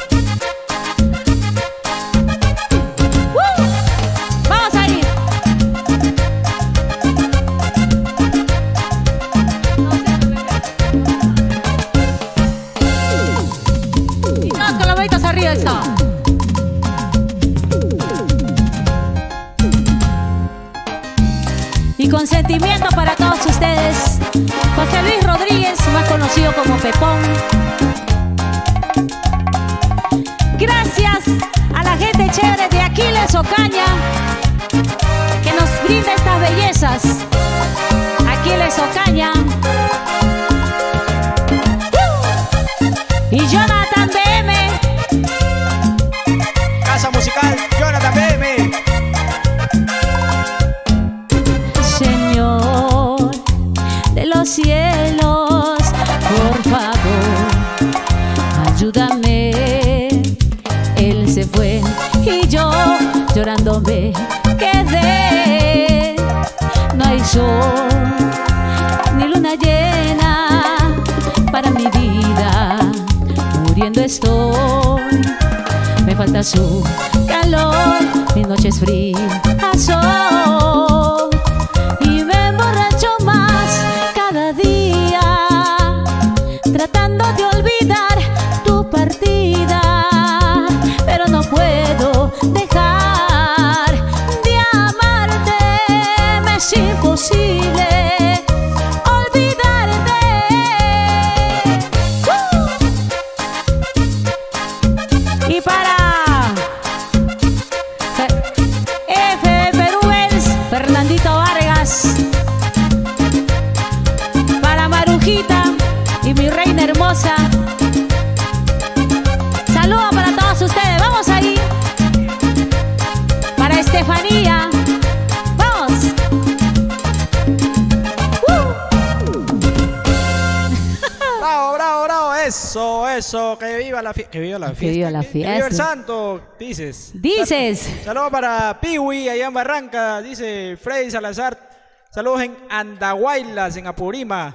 Y con sentimiento para todos ustedes, José Luis Rodríguez, más conocido como Pepón. Gracias a la gente chévere de Aquiles Ocaña que nos brinda estas bellezas. Aquiles Ocaña y Jonathan B M. Casa musical Jonathan B M. Señor de los cielos, por favor, ayúdame. Él se fue y yo llorando me quedé. No hay sol ni luna llena para mi vida, muriendo estoy. Me falta su calor, mis noches frías son y me emborracho más cada día, tratando de olvidar tu partida, pero no puedo dejar de amarte, me es imposible olvidarte. ¡Uh! Y para F de Perúens, Fernandito Vargas. Para Marujita y mi reina hermosa. Saludos para todos ustedes. Vamos ahí. Para Estefanía. Vamos. Eso, que viva la fiesta. Que viva la fiesta. Que viva la Que viva el fiesta. santo, dices. Dices. Saludos para Piwi, allá en Barranca, dice Freddy Salazar. Saludos en Andahuaylas, en Apurima.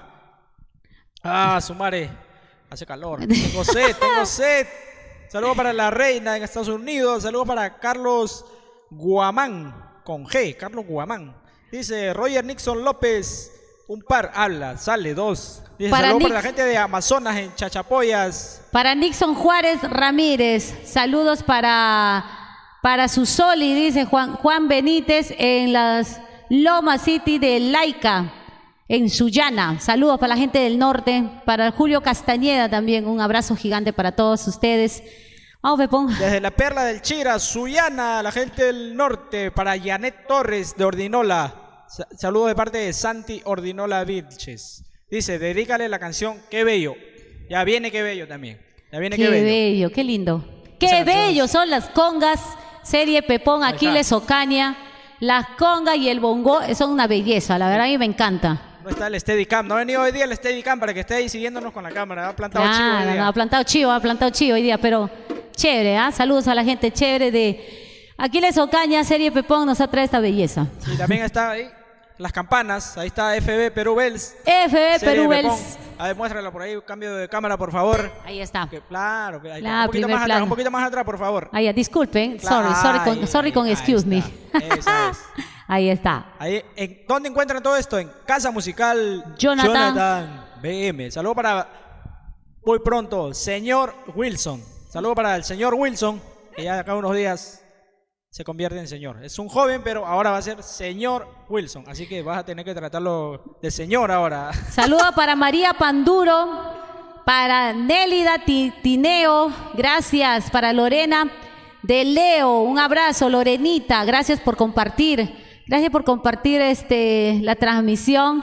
Ah, Sumare, hace calor. Tengo sed, tengo sed. Saludos para la reina en Estados Unidos. Saludos para Carlos Guamán, con G, Carlos Guamán. Dice Roger Nixon López, un par, habla, sale, dos. Dice Para saludos Nix- para la gente de Amazonas en Chachapoyas. Para Nixon Juárez Ramírez, saludos para, para Susoli, dice Juan, Juan Benítez en las Loma City de Laica, en Sullana. Saludos para la gente del norte, para Julio Castañeda también, un abrazo gigante para todos ustedes. Vamos, Pepón. Desde la Perla del Chira, Sullana, la gente del norte, para Janet Torres de Ordinola. Sa- Saludos de parte de Santi Ordinola Vilches. Dice, dedícale la canción Qué Bello. Ya viene Qué Bello también. Ya viene Qué, Qué, bello. Bello. qué lindo. Esa Qué canción bello son las congas, serie Pepón, Ahí está. Aquiles Ocaña. Las congas y el bongo son una belleza, la verdad a mí me encanta. No está el Steadicam. No ha venido hoy día el Steadicam para que esté ahí siguiéndonos con la cámara. Ha plantado chivo hoy Claro, día. no, ha plantado chivo, ha plantado chivo hoy día, pero chévere, ¿ah? Saludos a la gente chévere de Aquiles Ocaña, serie Pepón, nos ha traído esta belleza. Y también está ahí las campanas. Ahí está F B Perú Bells. F B Serie Perú Pepón. Bells. A ver, muéstrala por ahí. Cambio de cámara, por favor. Ahí está. Que, claro, que ahí está. Claro, Un poquito primer más atrás, plano. un poquito más atrás, por favor. Ahí, disculpen, Claro, sorry, sorry ahí, con, sorry con ahí excuse me. está. Esa es. Ahí está. Ahí, en, ¿dónde encuentran todo esto? En Casa Musical Jonathan. B M. Saludo para, muy pronto, señor Wilson. Saludo para el señor Wilson, que ya de acá a unos días se convierte en señor. Es un joven, pero ahora va a ser señor Wilson. Así que vas a tener que tratarlo de señor ahora. Saludos para María Panduro, para Nélida Ti- Tineo, gracias, para Lorena de Leo, un abrazo, Lorenita, gracias por compartir, gracias por compartir este la transmisión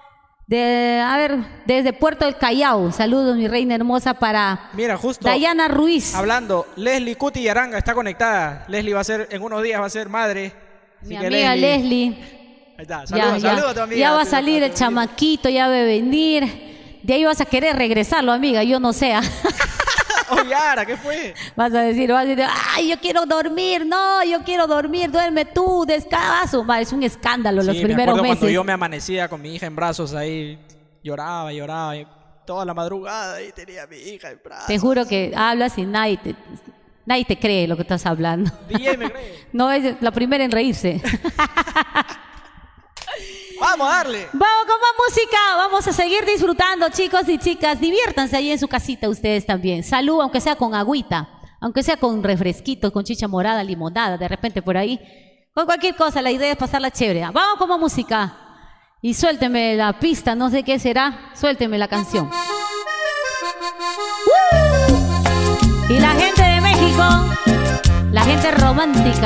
de, a ver, desde Puerto del Callao. Saludos, mi reina hermosa, para Mira, justo Dayana Ruiz, hablando, Leslie Cuti Yaranga está conectada. Leslie va a ser, en unos días va a ser madre. Así mi que amiga Leslie. Ahí está. Ya, Saludos, ya, saludos a tu amiga. ya va a tu- salir tu el amiga. chamaquito, ya va a venir. De ahí vas a querer regresarlo, amiga, yo no sé. Oh, Yara, ¿qué fue? Vas a decir, vas a decir, ay, yo quiero dormir, no, yo quiero dormir, duerme tú, descanso. Va, es un escándalo los Sí, me primeros acuerdo meses. cuando yo me amanecía con mi hija en brazos ahí, lloraba, lloraba, y toda la madrugada y tenía a mi hija en brazos. Te juro que hablas y nadie te, nadie te cree lo que estás hablando. D J me cree. No es la primera en reírse. Vamos a darle. Vamos con más música, vamos a seguir disfrutando, chicos y chicas. Diviértanse ahí en su casita ustedes también. Salud, aunque sea con agüita, aunque sea con refresquitos, con chicha morada, limonada, de repente por ahí. Con cualquier cosa, la idea es pasarla chévere. Vamos con más música. Y suélteme la pista, no sé qué será. Suélteme la canción. ¡Woo! Y la gente de México, la gente romántica.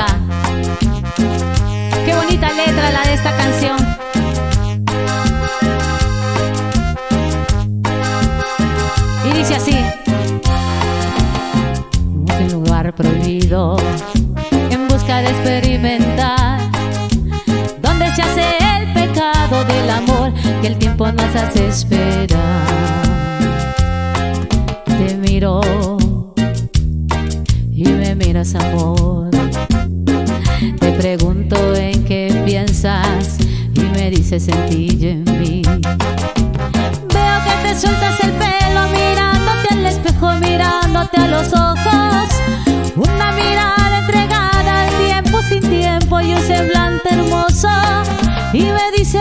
Qué bonita letra la de esta canción. Y dice así: un lugar prohibido, en busca de experimentar, donde se hace el pecado del amor, que el tiempo nos hace esperar. Te miro y me miras, amor. Te pregunto en qué piensas y me dices en ti y en mí. Veo que te sueltas el pelo mirándote al espejo, mirándote a los ojos. Una mirada entregada al tiempo sin tiempo y un semblante hermoso. Y me dices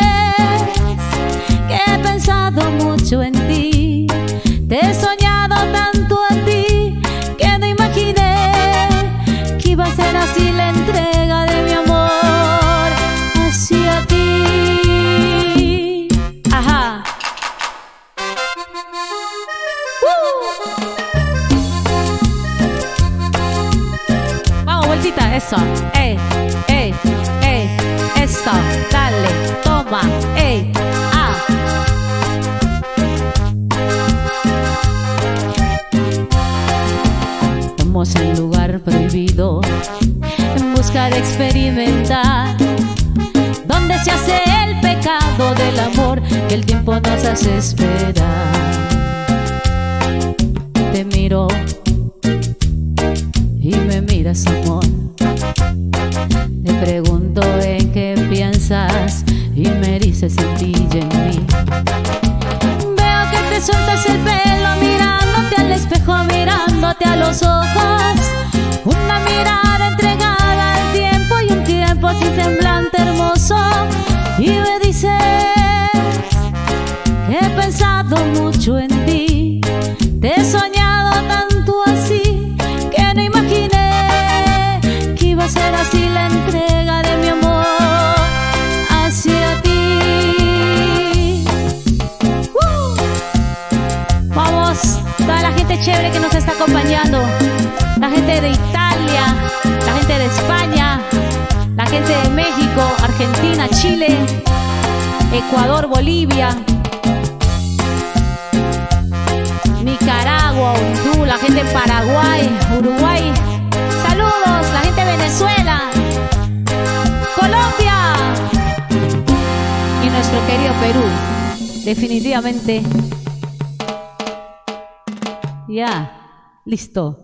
que he pensado mucho en ti. Te he soñado tanto a ti que no imaginé que iba a ser así la entrega de mi amor hacia ti. Ajá. ¡Uh! Vamos, vueltita, eso. Ey, ey, ey, eso. Dale, toma, ey, ah. Estamos en lugar prohibido, en busca de experimentar, donde se hace el pecado del amor, que el tiempo nos hace esperar. miro y me miras, amor. Te pregunto en qué piensas y me dices en ti y en mí. Veo que te sueltas el pelo mirándote al espejo, mirándote a los ojos. Una mirada entregada al tiempo y un tiempo sin semblante hermoso. Y me dices que he pensado mucho en ti. Te he soñado tanto así que no imaginé que iba a ser así la entrega de mi amor hacia ti. ¡Uh! Vamos, toda la gente chévere que nos está acompañando. La gente de Italia, la gente de España, la gente de México, Argentina, Chile, Ecuador, Bolivia, Nicaragua, Honduras, la gente en Paraguay, Uruguay. Saludos, la gente de Venezuela, Colombia y nuestro querido Perú. Definitivamente. Ya, listo.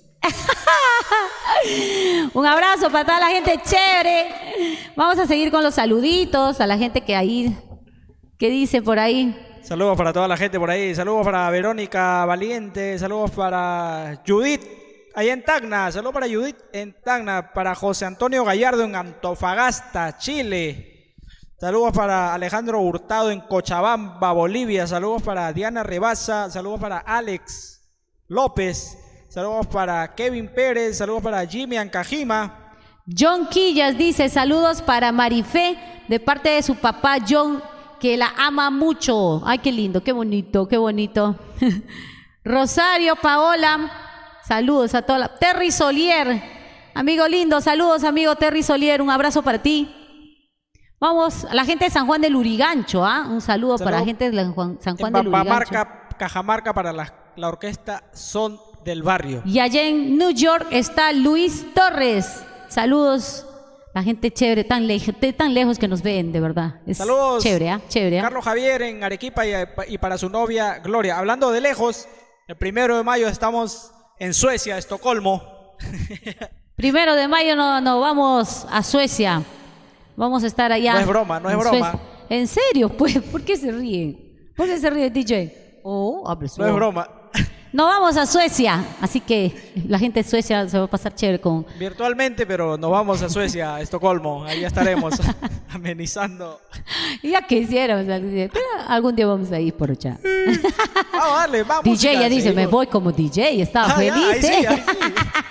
Un abrazo para toda la gente chévere. Vamos a seguir con los saluditos a la gente que ahí, que dice por ahí. Saludos para toda la gente por ahí. Saludos para Verónica Valiente. Saludos para Judith, allá en Tacna. Saludos para Judith en Tacna. Para José Antonio Gallardo en Antofagasta, Chile. Saludos para Alejandro Hurtado en Cochabamba, Bolivia. Saludos para Diana Rebasa. Saludos para Alex López. Saludos para Kevin Pérez. Saludos para Jimmy Ancajima. John Quillas dice saludos para Marifé de parte de su papá John, que la ama mucho. Ay, qué lindo, qué bonito, qué bonito. Rosario Paola, saludos a toda la... Terry Solier, amigo lindo, saludos amigo Terry Solier, un abrazo para ti. Vamos, a la gente de San Juan del Lurigancho, ¿ah? Un saludo, saludo para la gente de la Juan, San Juan del Lurigancho. Marca, Cajamarca para la, la orquesta Son del Barrio. Y allá en New York está Luis Torres. Saludos, la gente chévere, tan, lejos, tan lejos que nos ven, de verdad. Es saludos, chévere, ¿eh? Chévere, ¿eh? Carlos Javier en Arequipa y, y para su novia Gloria. Hablando de lejos, el primero de mayo estamos en Suecia, Estocolmo. Primero de mayo no, no vamos a Suecia. Vamos a estar allá. No es broma, no es broma. Suecia. ¿En serio? Pues, ¿por qué se ríen? ¿Por qué se ríe, D J? Oh, abre su No es broma. No vamos a Suecia, así que la gente de Suecia se va a pasar chévere con... Virtualmente, pero nos vamos a Suecia, a Estocolmo. Ahí estaremos amenizando. Ya quisiéramos, pero algún día vamos a ir por allá. Vamos a darle, vamos. D J ya dice, me voy como D J, estaba ah, feliz. Ya, ahí sí, ¿eh? ahí sí.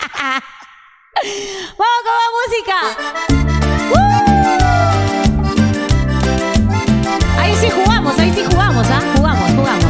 ¡Vamos con la música! ¡Uh! Ahí sí jugamos, ahí sí jugamos, ¿ah? ¿eh? Jugamos, jugamos.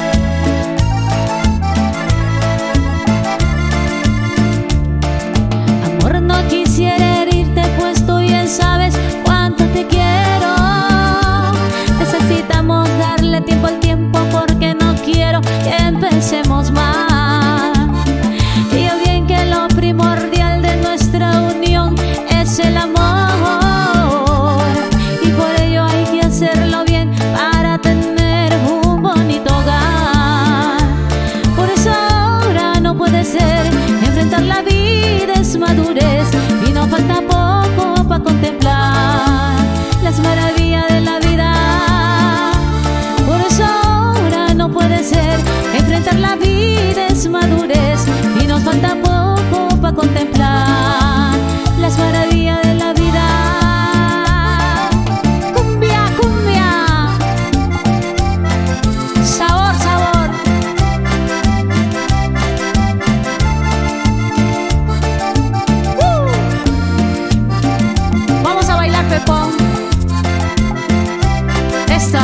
No quisiera herirte, pues tú bien sabes cuánto te quiero. Necesitamos darle tiempo al tiempo porque no quiero que empecemos mal. Y yo bien que lo primordial de nuestra unión es el amor. Y por ello hay que hacerlo bien para tener un bonito hogar. Por eso ahora no puede ser, enfrentar la vida es madurez. Y no falta poco para contemplar las maravillas de la vida. Por eso ahora no puede ser, enfrentar la vida es madurez. Y nos falta poco para contemplar las maravillas de la vida. Cumbia, cumbia, sabor, sabor. Pepón. Eso.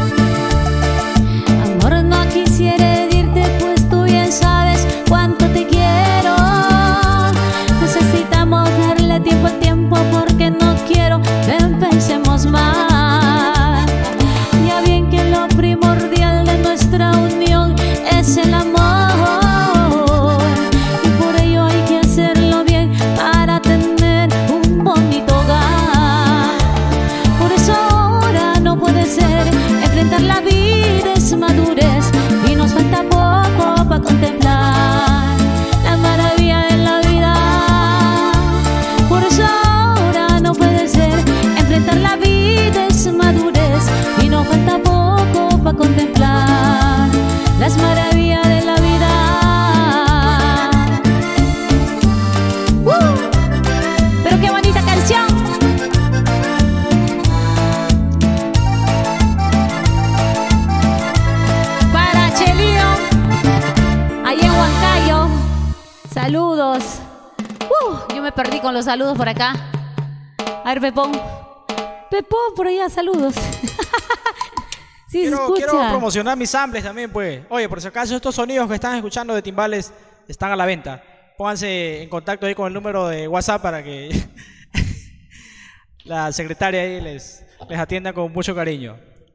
Amor, no quisiera herirte, pues tú bien sabes cuánto te quiero. allá en Huancayo. Saludos. Uh, yo me perdí con los saludos por acá. A ver, Pepón. Pepón, por allá, saludos. Sí, quiero, se escucha. quiero promocionar mis samples también, pues. Oye, por si acaso estos sonidos que están escuchando de timbales están a la venta. Pónganse en contacto ahí con el número de WhatsApp para que la secretaria ahí les, les atienda con mucho cariño.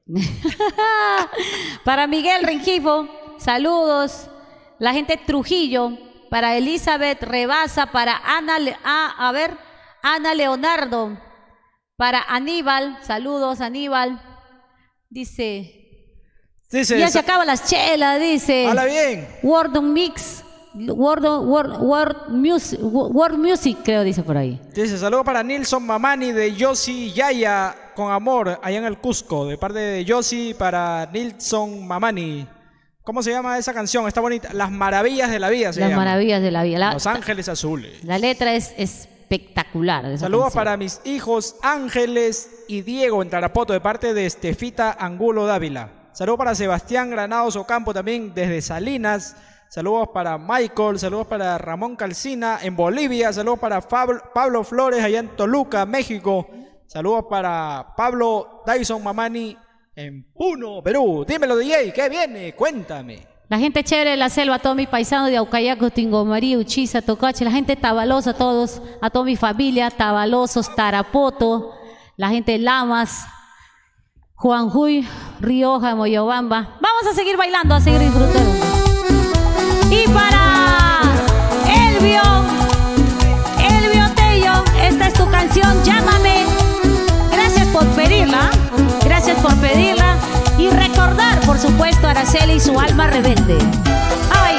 Para Miguel Rengifo, saludos. La gente de Trujillo. Para Elizabeth Rebasa, para Ana, Le a, a ver, Ana Leonardo. Para Aníbal, saludos Aníbal. Dice, dice ya se acaban las chelas, dice. Habla bien. Word Mix, Word, Word, Word, Music, Word Music, creo, dice por ahí. Dice, saludos para Nilson Mamani de Yossi Yaya, con amor, allá en el Cusco, de parte de Yossi para Nilson Mamani. ¿Cómo se llama esa canción? Está bonita. Las maravillas de la vida se Las llama. maravillas de la vida. La, Los Ángeles Azules. La letra es espectacular. De esa Saludos canción. para mis hijos Ángeles y Diego en Tarapoto, de parte de Estefita Angulo Dávila. Saludos para Sebastián Granados Ocampo también desde Salinas. Saludos para Michael. Saludos para Ramón Calcina en Bolivia. Saludos para Pablo, Pablo Flores allá en Toluca, México. Saludos para Pablo Dyson Mamani en Puno, Perú. Dímelo, D J, ¿qué viene? Cuéntame. La gente chévere de la selva, a todos mis paisanos de Aucayaco, Tingomarí, Uchiza, Tocache, la gente tabalosa, a todos, a toda mi familia, tabalosos, Tarapoto, la gente de Lamas, Juanjuy, Rioja, Moyobamba. Vamos a seguir bailando, a seguir disfrutando. Y para Elvio, Elvio Tello, esta es tu canción, Llámame. Gracias por pedirla, gracias por pedirla. Y recordar, por supuesto, a Araceli y su alma rebelde. ¡Ay!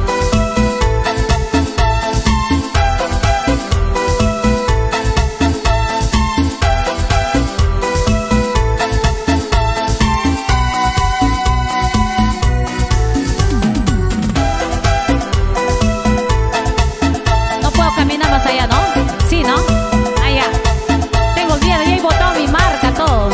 No puedo caminar más allá, ¿no? Sí, ¿no? Allá. Tengo miedo, ya he botado mi marca, todo.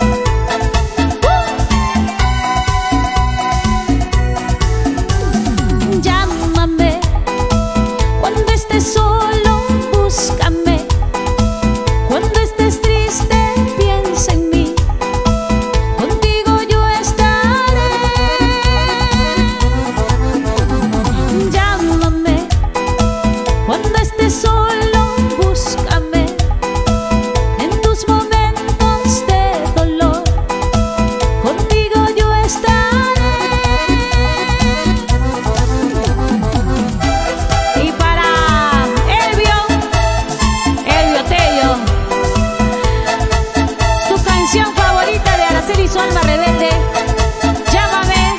Llámame cuando estés solo, búscame. Cuando estés triste, piensa en mí. Contigo yo estaré. Llámame cuando estés solo, búscame. En tus momentos de dolor, contigo yo estaré. Y para Elvio, Elvio Tello, tu canción favorita de Araceli y su alma rebelde, Llámame.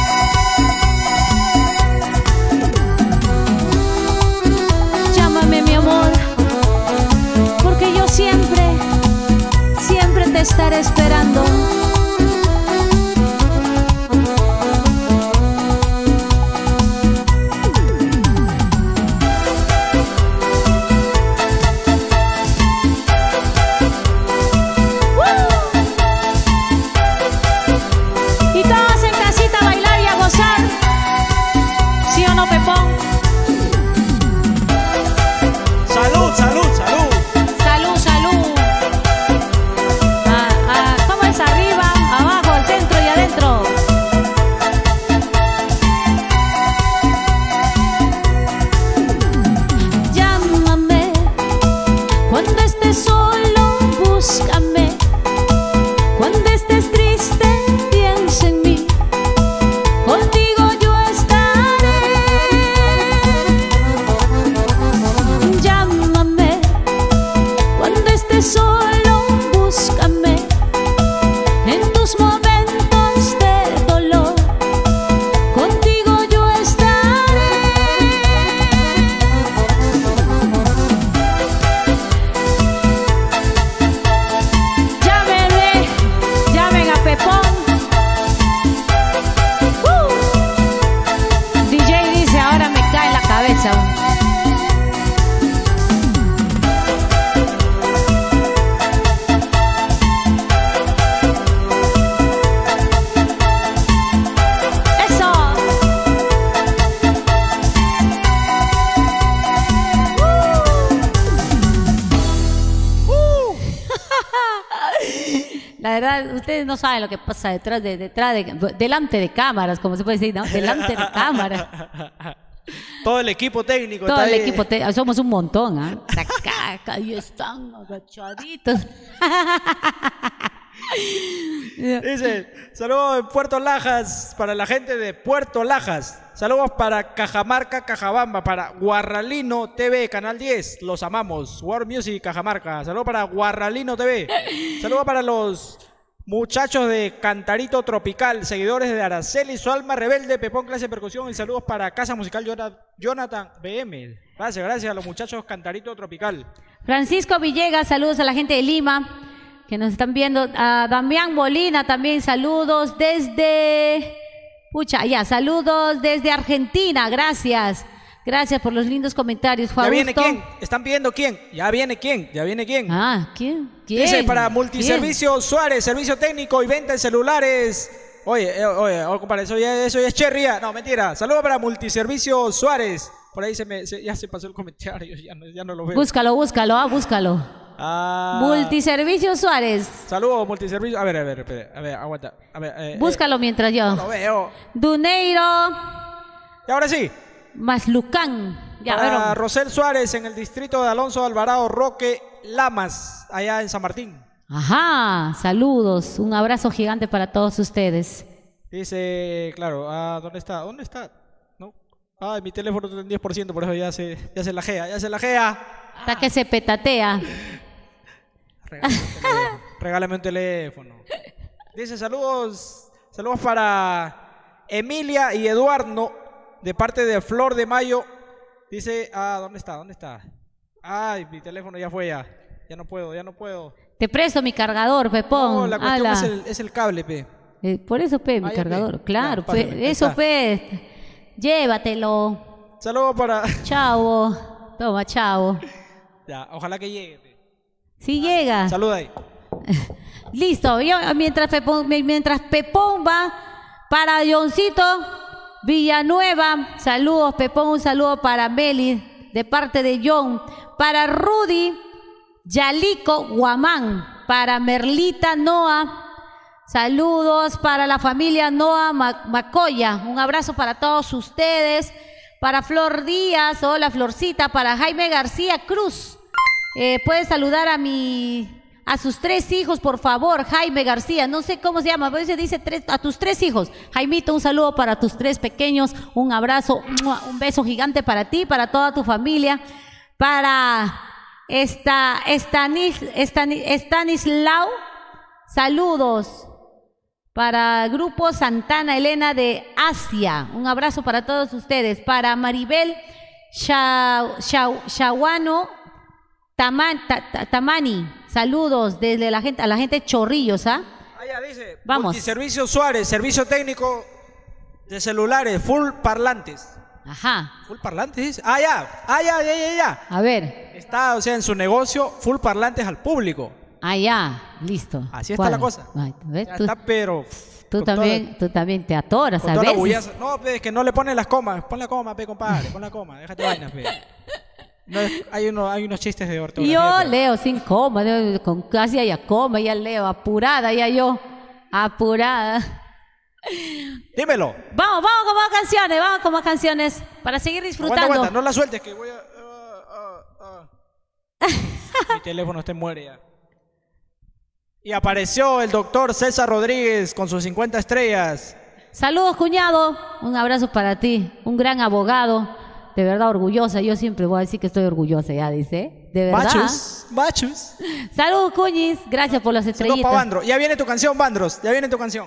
Llámame, mi amor, porque yo siempre, siempre te estaré esperando. Y todos en casita a bailar y a gozar. ¿Sí o no, Pepón? Salud, salud, salud. Salud, salud. Ah, ah, ¿cómo es? Arriba. verdad, ustedes no saben lo que pasa detrás de, detrás de, delante de cámaras, como se puede decir, ¿no? Delante de cámaras. Todo el equipo técnico. Todo está el ahí. equipo, te, somos un montón, ¿ah? ¿eh? Ahí están agachaditos. Dice, saludos en Puerto Lajas para la gente de Puerto Lajas. Saludos para Cajamarca, Cajabamba, para Guarralino T V, Canal diez. Los amamos. World Music, Cajamarca. Saludos para Guarralino T V. Saludos para los muchachos de Cantarito Tropical, seguidores de Araceli, Su Alma Rebelde, Pepón Clase de Percusión. Y saludos para Casa Musical Jonathan B M. Gracias, gracias a los muchachos Cantarito Tropical. Francisco Villegas, saludos a la gente de Lima que nos están viendo. A Damián Molina también, saludos desde... Pucha, ya, saludos desde Argentina, gracias. Gracias por los lindos comentarios, Juan. ¿Ya viene Augusto. quién? ¿Están pidiendo quién? ¿Ya viene quién? ¿Ya viene quién? Ah, ¿quién? ¿Quién? Dice para Multiservicio Suárez, servicio técnico y venta de celulares. Oye, eh, oye, oye, compadre, eso ya, eso ya es cherría. No, mentira. Saludos para Multiservicio Suárez. Por ahí se me, se, ya se pasó el comentario, ya no, ya no lo veo. Búscalo, búscalo, ah, búscalo. Ah, Multiservicio Suárez. Saludos, Multiservicio. A ver, a ver, a ver, a ver, aguanta. A ver, eh, Búscalo eh, mientras yo. no lo veo. Duneiro Y ahora sí. Maslucán. Ya, a ver, Para vamos. Rosel Suárez en el distrito de Alonso Alvarado Roque Lamas, allá en San Martín. Ajá, saludos. Un abrazo gigante para todos ustedes. Dice, claro, ah, ¿dónde está? ¿Dónde está? No. Ay, mi teléfono está en diez por ciento, por eso ya se, ya se lajea, ya se lajea. Hasta que se petatea. Regálame un teléfono. Regálame un teléfono. Dice, saludos, saludos para Emilia y Eduardo, de parte de Flor de Mayo. Dice, ah, ¿dónde está? ¿Dónde está? Ay, mi teléfono ya fue ya. Ya no puedo, ya no puedo. Te presto mi cargador, Pepón. No, la cuestión Ala. es el, es el cable, pe. Eh, por eso, Pe, mi Ah, ya, cargador. Pe. Claro, Ya, pásame, Pe, ahí eso, está. Pe. Llévatelo. Saludos para... Chavo. Toma, chavo. Ya, ojalá que llegue, pe. Sí llega. Saluda ahí. Listo. Yo, mientras, Pepón, mientras Pepón va para Johncito Villanueva. Saludos, Pepón. Un saludo para Meli, de parte de John. Para Rudy Yalico Guamán. Para Merlita Noa. Saludos para la familia Noa Macoya. Un abrazo para todos ustedes. Para Flor Díaz, hola Florcita. Para Jaime García Cruz. Eh, puedes saludar a mi, a sus tres hijos, por favor, Jaime García. No sé cómo se llama, pero se dice tres, a tus tres hijos. Jaimito, un saludo para tus tres pequeños. Un abrazo, un beso gigante para ti, para toda tu familia. Para esta, Stanis, Stanis, Stanislao, saludos. Para Grupo Santana Elena de Asia, un abrazo para todos ustedes. Para Maribel Shawano Taman, ta, ta, Tamani, saludos desde la gente, a la gente de Chorrillos, ¿ah? Allá dice, Vamos. Multiservicio Suárez, servicio técnico de celulares, full parlantes. Ajá. ¿Full parlantes dice? Ah, ya, ah, ya, ya, ya, ya. A ver. Está, o sea, en su negocio, full parlantes al público. Ah, ya, listo. Así está ¿Cuál? la cosa. Ay, ¿ves? Ya Tú, está, pero... tú con también, toda- tú también te atoras con a toda la veces. bullaza. No, pe, es que no le ponen las comas. Pon la coma, pe, compadre, pon la coma. Déjate vainas, pe. No, es- hay, uno, hay unos chistes de ortografía. Yo pero- leo sin coma, leo con casi ya coma, ya leo, apurada, ya yo, apurada. Dímelo. Vamos, vamos con más canciones, vamos con más canciones para seguir disfrutando. Aguanta, aguanta, no la sueltes, que voy a... ah, ah, ah. Mi teléfono está muere ya. Y apareció el doctor César Rodríguez con sus cincuenta estrellas. Saludos, cuñado, un abrazo para ti, un gran abogado, de verdad orgullosa, yo siempre voy a decir que estoy orgullosa, ya dice, de verdad. Machos, machos. Saludos, cuñis, gracias por las Saludos estrellitas. pa' Bandro. Ya viene tu canción, Bandros. Ya viene tu canción.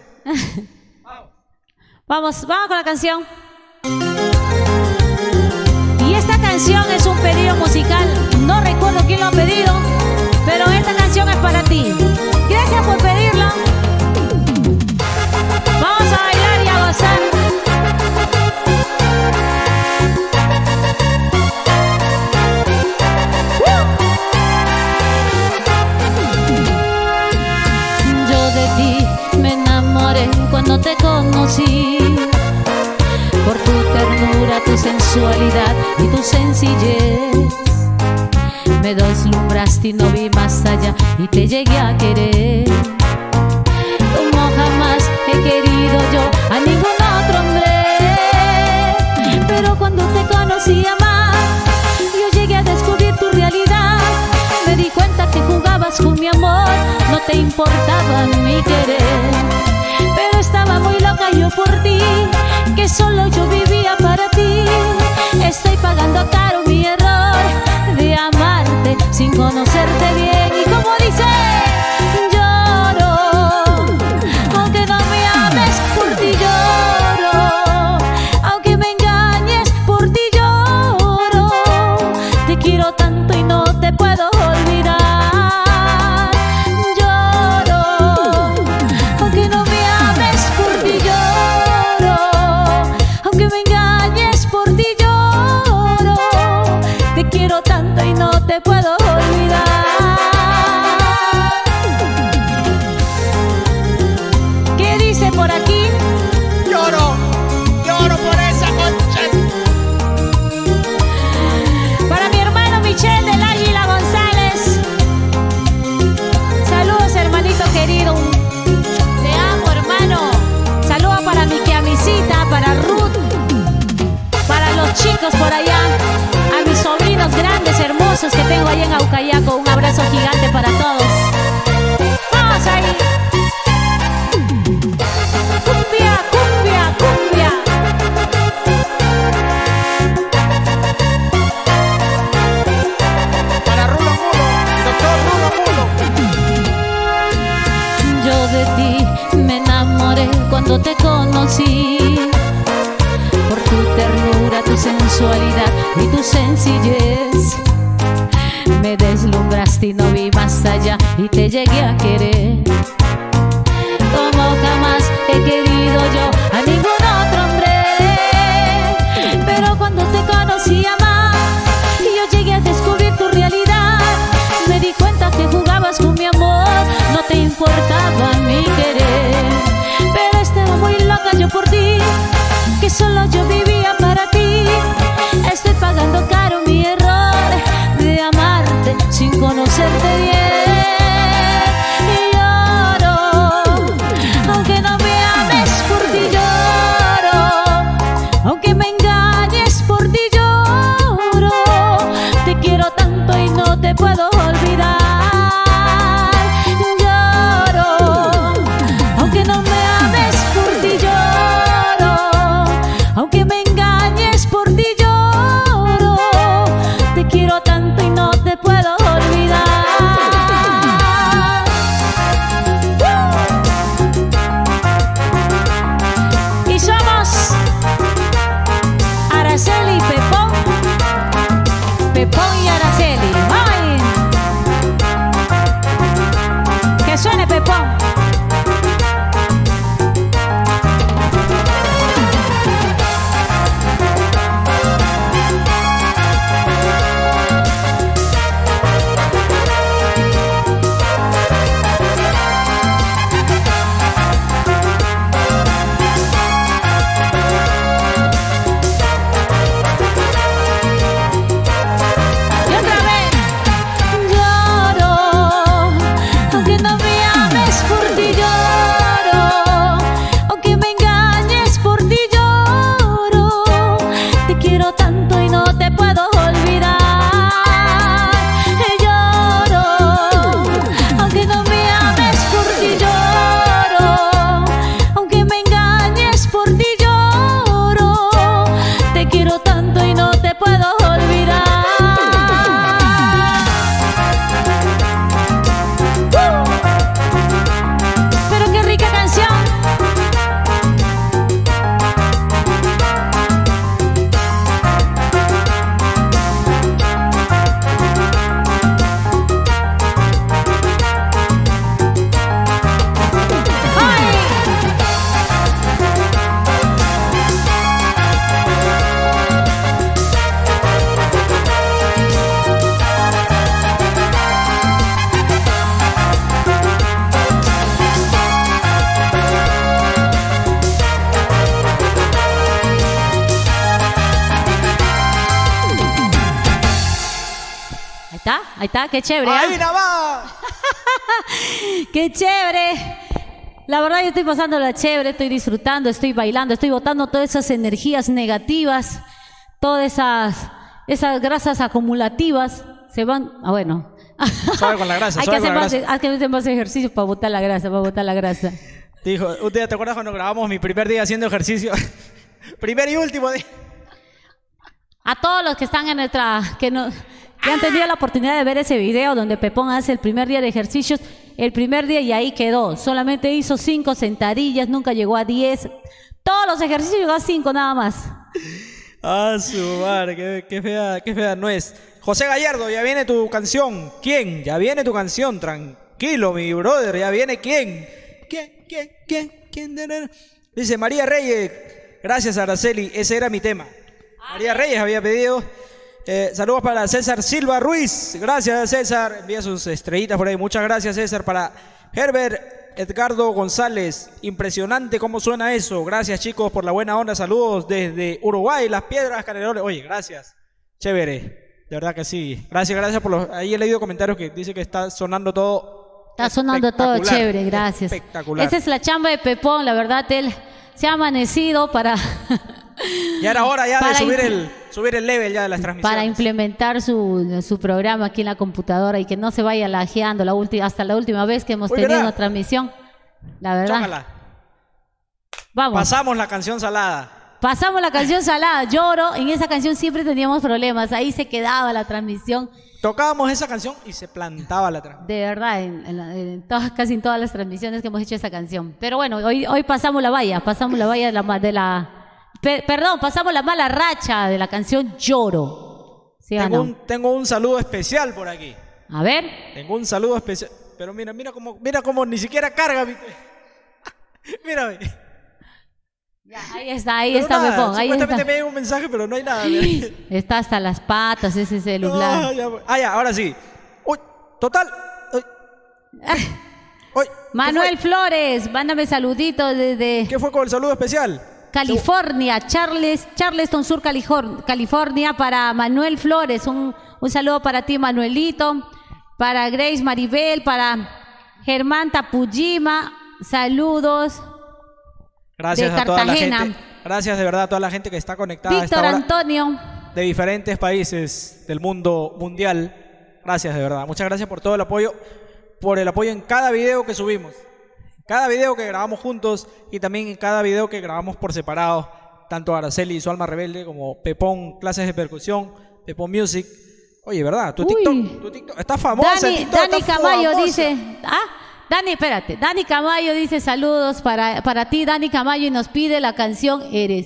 Vamos, vamos con la canción. Y esta canción es un pedido musical. No recuerdo quién lo ha pedido, pero esta canción es para ti. Gracias por pedirla. Vamos a bailar y a gozar. ¡Uh! Yo de ti me enamoré cuando te conocí, por tu ternura, tu sensualidad y tu sencillez. Me deslumbraste y no vi más allá y te llegué a querer. cuando te conocí a más, yo llegué a descubrir tu realidad. Me di cuenta que jugabas con mi amor, no te importaba mi querer. Pero estaba muy loca yo por ti, que solo yo vivía para ti. Estoy pagando caro mi error de amarte sin conocerte bien. Y como dice, lloro, aunque no me ames, por ti lloro. Aunque me engañes, por ti lloro. Te quiero tanto y no te puedo olvidar. Lloro, aunque no me ames, por ti lloro. Aunque me engañes, por ti lloro. Te quiero tanto y no te puedo olvidar. ¿Qué dice por aquí? Lloro, lloro por esa concha. Para mi hermano Michel del Águila González. Saludos, hermanito querido. Te amo, hermano. Saludos para mi Kiamisita, para Ruth, para los chicos por allá, a mis sobrinos grandes, hermosos que tengo allá en Aucayaco. Un abrazo gigante para todos. Vamos ahí. Cumbia, cumbia, cumbia. Para Rulo Mulo, doctor Rulo Mulo. Yo de ti me enamoré cuando te conocí, por tu ternura, tu sensualidad y tu sencillez. Me deslumbraste y no vi más allá y te llegué a querer como jamás he querido yo a ningún otro hombre. Pero cuando te conocí a más, yo llegué a descubrir tu realidad. Me di cuenta que jugabas con mi amor, no te importaba mi querer. Pero estaba muy loca yo por ti, que solo yo vivía para ti. Estoy pagando caro mi error de amarte sin conocerte bien. Y lloro, aunque no me ames, por ti lloro. Aunque me engañes, por ti lloro. Te quiero tanto y no te puedo olvidar. Lloro, aunque no me ames, por ti lloro. Aunque me engañes, por ti lloro. Te quiero tanto y no te puedo olvidar. Y somos Araceli y Pepón. Pepón y Araceli. ¡Ay! Que suene Pepón. Y otra vez. Lloro, aunque no me ames, por ti lloro. Aunque me engañes, por ti lloro. Te quiero tanto y no te puedo olvidar. Lloro, aunque no me ames, por ti lloro. Aunque me engañes, por ti lloro. Te quiero tanto y no te puedo olvidar. ¡Uh! Pero qué rica canción. ¡Ay! Ahí está, ahí está, qué chévere. ¿Ah? Ahí nada más. ¡Qué chévere! La verdad yo estoy pasando la chévere, estoy disfrutando, estoy bailando, estoy botando todas esas energías negativas, todas esas, esas grasas acumulativas se van, ah, bueno. Suave con la grasa, hay, que suave hacer con la más, grasa. hay que hacer más ejercicios para botar la grasa, para botar la grasa. Dijo, un día, ¿te acuerdas cuando grabamos mi primer día haciendo ejercicio? Primer y último día. A todos los que están en nuestra, que, no, que han tenido la oportunidad de ver ese video donde Pepón hace el primer día de ejercicios, el primer día y ahí quedó. Solamente hizo cinco sentadillas, nunca llegó a diez. Todos los ejercicios llegó a cinco nada más. Ah, su madre, qué, qué fea, qué fea no es. José Gallardo, ya viene tu canción. ¿Quién? Ya viene tu canción, tranquilo, mi brother, ya viene quién. ¿Quién? ¿Quién? ¿Quién? ¿Quién? Dice María Reyes, gracias Araceli, ese era mi tema. María Reyes había pedido. Eh, saludos para César Silva Ruiz, gracias César, envía sus estrellitas por ahí, muchas gracias César. Para Herbert Edgardo González, impresionante cómo suena eso, gracias chicos por la buena onda, saludos desde Uruguay, Las Piedras, Canelones. Oye, gracias, chévere, de verdad que sí, gracias, gracias por los, ahí he leído comentarios que dice que está sonando todo. Está sonando todo chévere, gracias. Espectacular. Esa es la chamba de Pepón, la verdad, él se ha amanecido para... Ya era hora ya para de subir el, subir el level ya de las transmisiones. Para implementar su, su programa aquí en la computadora y que no se vaya lajeando la última, hasta la última vez que hemos Uy, tenido ¿verdad? una transmisión. La verdad. Chócala. Vamos. Pasamos la canción salada. Pasamos la canción salada, lloro. En esa canción siempre teníamos problemas. Ahí se quedaba la transmisión. Tocábamos esa canción y se plantaba la transmisión. De verdad, en, en la- en todas, casi en todas las transmisiones que hemos hecho esa canción. Pero bueno, hoy, hoy pasamos la valla, pasamos la valla de la, de la pe- perdón, pasamos la mala racha de la canción Lloro. ¿Sí o Tengo, no? un, tengo un saludo especial por aquí. A ver. Tengo un saludo especial. Pero mira, mira cómo, mira cómo ni siquiera carga. mi- Mírame. Ya, ahí está, ahí Pero está, nada, Pepón, ahí supuestamente está. me llega un mensaje, pero no hay nada. mira. Está hasta las patas ese celular. No, ya voy. Ah, ya, ahora sí. Uy, total. Uy, uy, ¿qué Manuel fue? Flores, mándame saluditos desde ¿Qué fue con el saludo especial? California, Charles, Charleston Sur, Califor- California, para Manuel Flores. Un, un saludo para ti, Manuelito, para Grace Maribel, para Germán Tapujima, saludos. Gracias De a toda la Cartagena. gente. Gracias de verdad a toda la gente que está conectada a esta Víctor hora Antonio, de diferentes países del mundo mundial. Gracias de verdad. Muchas gracias por todo el apoyo, por el apoyo en cada video que subimos, cada video que grabamos juntos y también en cada video que grabamos por separado, tanto Araceli y su alma rebelde como Pepón clases de percusión, Pepón Music. Oye, ¿verdad? Tu Uy. TikTok, tu TikTok está famosa. Dani, TikTok Dani está Camayo famosa. dice, ah, Dani, espérate, Dani Camayo dice saludos para, para ti, Dani Camayo, y nos pide la canción Eres.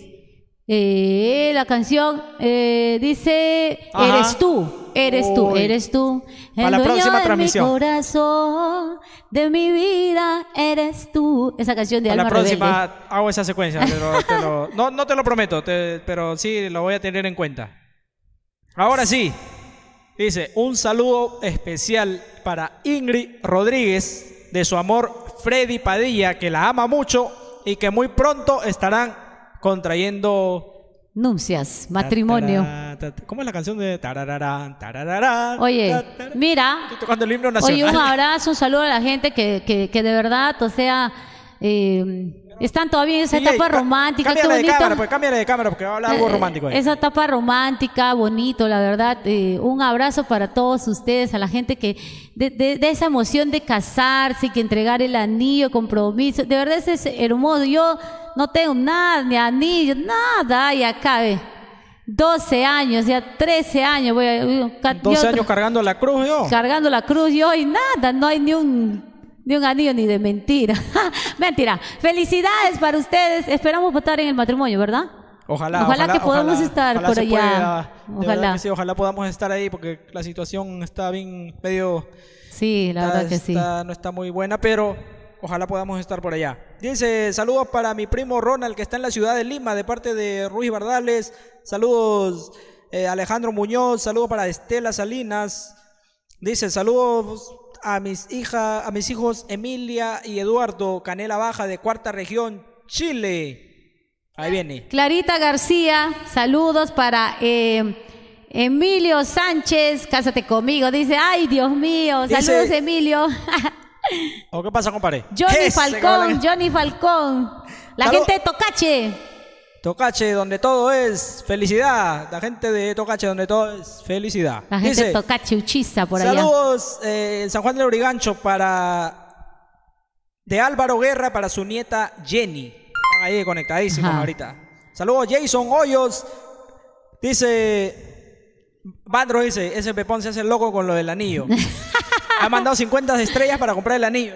Eh, la canción eh, dice, Ajá. eres tú, eres tú, Uy. eres tú. Para El la dueño próxima de transmisión. mi corazón, de mi vida, eres tú. Esa canción de A la Alma próxima Rebelde. hago esa secuencia, pero te lo- no, no te lo prometo, te- pero sí lo voy a tener en cuenta. Ahora sí, dice, un saludo especial para Ingrid Rodríguez, de su amor Freddy Padilla, que la ama mucho y que muy pronto estarán contrayendo... Nupcias, matrimonio. Ta, ta, ta, ¿Cómo es la canción de tarararán, tarararán, Oye, ta, tararán? mira, Estoy tocando el himno nacional. oye, un abrazo, un saludo a la gente que, que, que de verdad, o sea, eh, están todavía en esa Sí, etapa ca- romántica, qué cámbiale de bonito. cámara, pues cámbiale de cámara porque va a hablar algo Eh, romántico ahí. Esa etapa romántica, bonito, la verdad. eh, un abrazo para todos ustedes, a la gente que de, de- de esa emoción de casarse, que entregar el anillo, compromiso. De verdad, ese es hermoso. Yo no tengo nada, ni anillo, nada. Y acá, ve, doce años, ya trece años. Voy a, yo- doce años cargando la cruz yo. cargando la cruz y hoy nada, no hay ni un ni un anillo ni de mentira. Mentira. Felicidades para ustedes. Esperamos votar en el matrimonio, ¿verdad? Ojalá, Ojalá que podamos estar ojalá por se allá. pueda. De Ojalá. verdad que sí, ojalá podamos estar ahí porque la situación está bien medio Sí, la está- verdad que sí. está- no está muy buena, pero ojalá podamos estar por allá. Dice, saludos para mi primo Ronald que está en la ciudad de Lima de parte de Ruiz Bardales. Saludos eh, Alejandro Muñoz, saludos para Estela Salinas. Dice, saludos a mis hijas, a mis hijos Emilia y Eduardo Canela Baja de Cuarta Región, Chile. Ahí viene. Clarita García, saludos para eh, Emilio Sánchez, cásate conmigo. Dice, ay, Dios mío, Dice- saludos, Emilio. ¿O qué pasa, compadre? Johnny Ese, Falcón, cabrón. Johnny Falcón. La Salud- gente de Tocache. Tocache, donde todo es felicidad. La gente de Tocache, donde todo es felicidad. La gente Dice, de Tocache Uchiza por allá. saludos eh, en San Juan del Urigancho para de Álvaro Guerra para su nieta Jenny. Están ahí conectadísimos Ajá. ahorita. Saludos Jason Hoyos. Dice Bandro, dice, ese Pepón se hace loco con lo del anillo. Ha mandado cincuenta estrellas para comprar el anillo.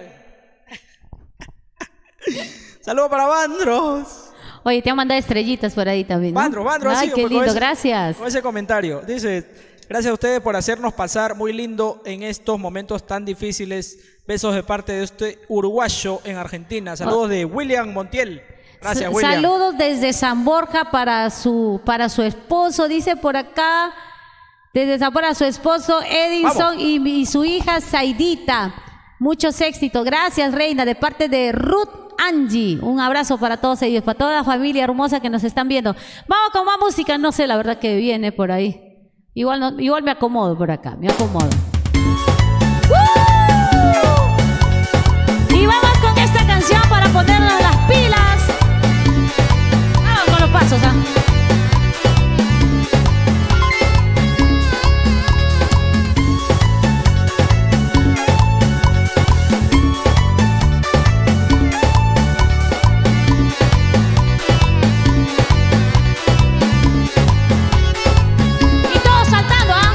Saludos para Bandros. Oye, te han mandado estrellitas por ahí también, ¿no? Bandro, Bandro, Ay, así, qué con lindo, ese- gracias. Con ese comentario. Dice, gracias a ustedes por hacernos pasar muy lindo en estos momentos tan difíciles. Besos de parte de este uruguayo en Argentina. Saludos de William Montiel. Gracias, Sa- William. Saludos desde San Borja para su, para su esposo, dice por acá. Desde San Borja, su esposo Edinson y, y su hija Zaidita. Muchos éxitos. Gracias, Reina, de parte de Ruth Angie. Un abrazo para todos ellos, para toda la familia hermosa que nos están viendo. Vamos con más música, no sé la verdad que viene por ahí. Igual, no, igual me acomodo por acá, me acomodo. ¡Woo! Y vamos con esta canción para ponernos las pilas. Vamos con los pasos, ¿ah? Y todos saltando, ¿ah?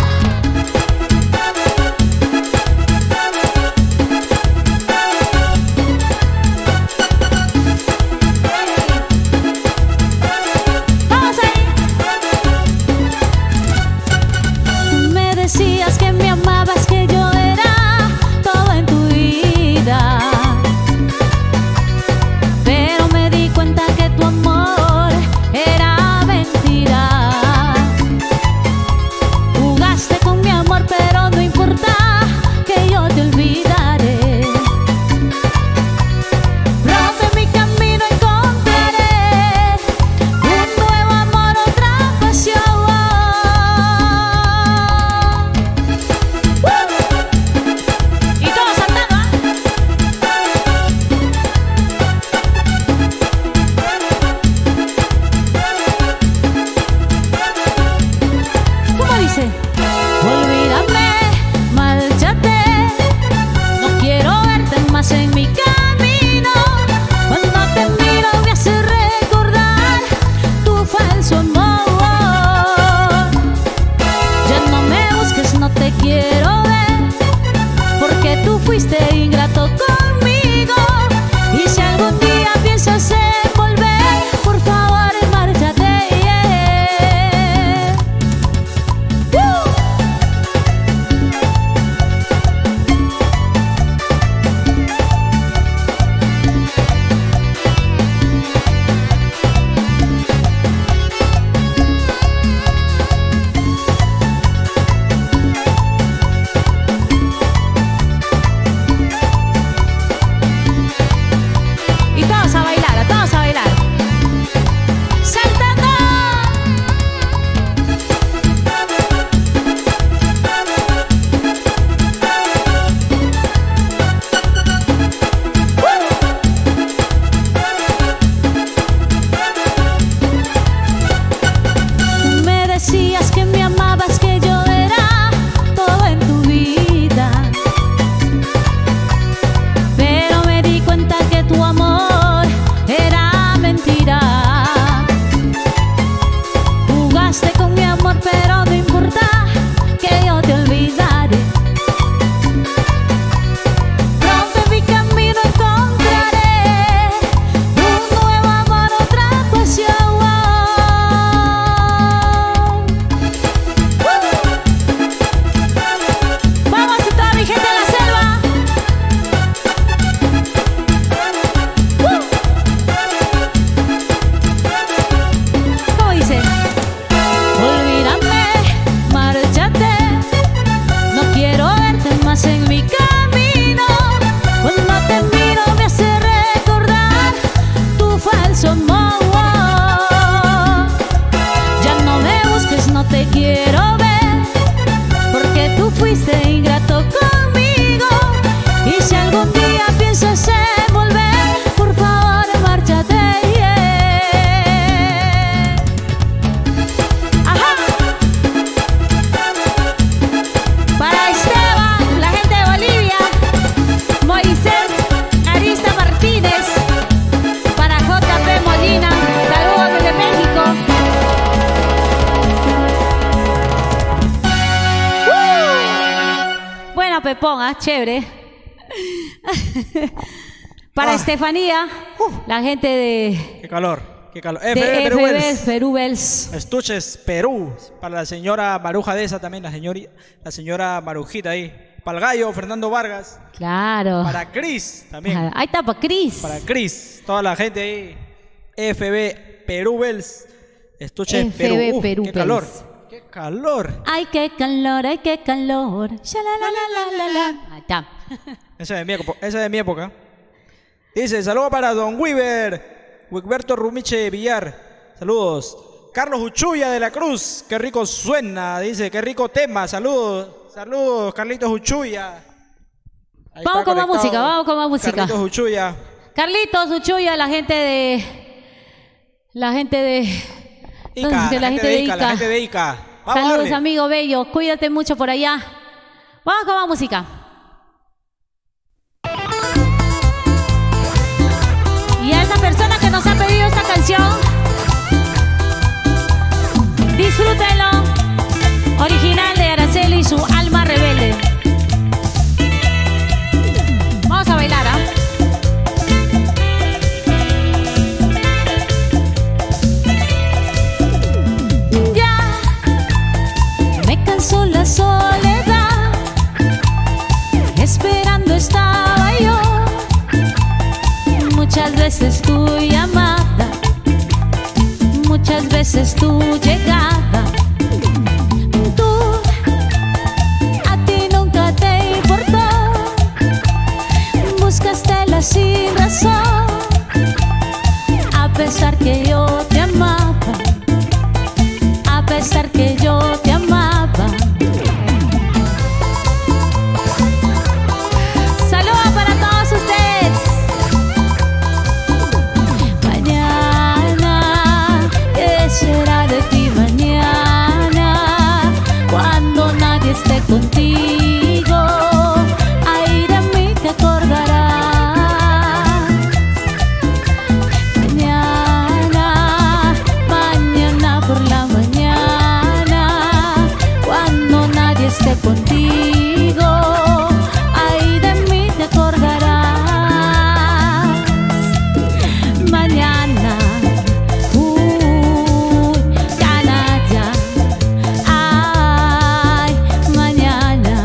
ponga, chévere. Para Ah. Estefanía, Uh. la gente de, Qué calor, qué calor. de F B Perú F B Wells. Perú Bells. Estuches, Perú. Para la señora Maruja de esa también, la señora, la señora Marujita ahí. Para el gallo, Fernando Vargas. Claro. Para Cris también. Ajá, ahí está, para Cris. Para Cris. Toda la gente ahí. F B Perú Bells. Estuches, F B Perú. Uh, Perú qué calor. Bells. Qué calor. Ay, qué calor, ay, qué calor. Shalalalalalala. Ahí está. Esa es de mi época. Esa es de mi época. Dice, saludos para Don Weaver. Wigberto Rumiche Villar. Saludos. Carlos Uchuya de la Cruz. Qué rico suena. Dice, qué rico tema. Saludos. Saludos, Carlitos Uchuya. Ahí Vamos está con más conectado música, vamos con más música. Carlitos Uchuya. Carlitos, Uchuya, la gente de... La gente de... Ica, Entonces, la, gente de Ica, la gente de Ica. Vamos a Saludos, darle. amigo bello. Cuídate mucho por allá. Vamos con más música. Y a esa persona que nos ha pedido esta canción, disfrútenlo. Original de Araceli y su alma rebelde. Vamos a bailar, ¿ah? Ya me cansó la soledad, esperando estaba yo. Muchas veces tu llamada, muchas veces tu llegada. Tú, a ti nunca te importó, buscaste sin razón, a pesar que yo te amaba, a pesar que yo te amaba. Saludos para todos ustedes. Mañana, ¿qué será de ti mañana? Cuando nadie esté contigo, ay, de mí te acordarás. Mañana, mañana por la mañana, cuando nadie esté contigo, ay, de mí te acordarás. Mañana, uy, canalla, ay, mañana.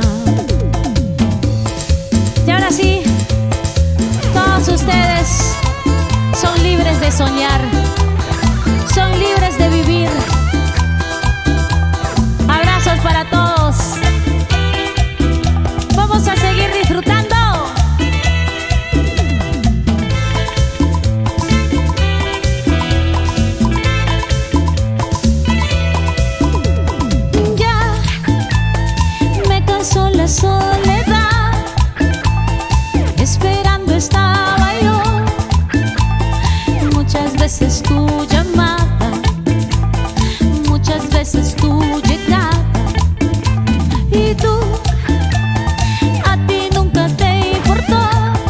Y ahora sí, todos ustedes son libres de soñar, son libres de vivir. Abrazos para todos. Vamos a seguir disfrutando. Ya me cansó la soledad, esperando estaba yo. Muchas veces tu llamada, muchas veces tu llegada. Y tú, a ti nunca te importó,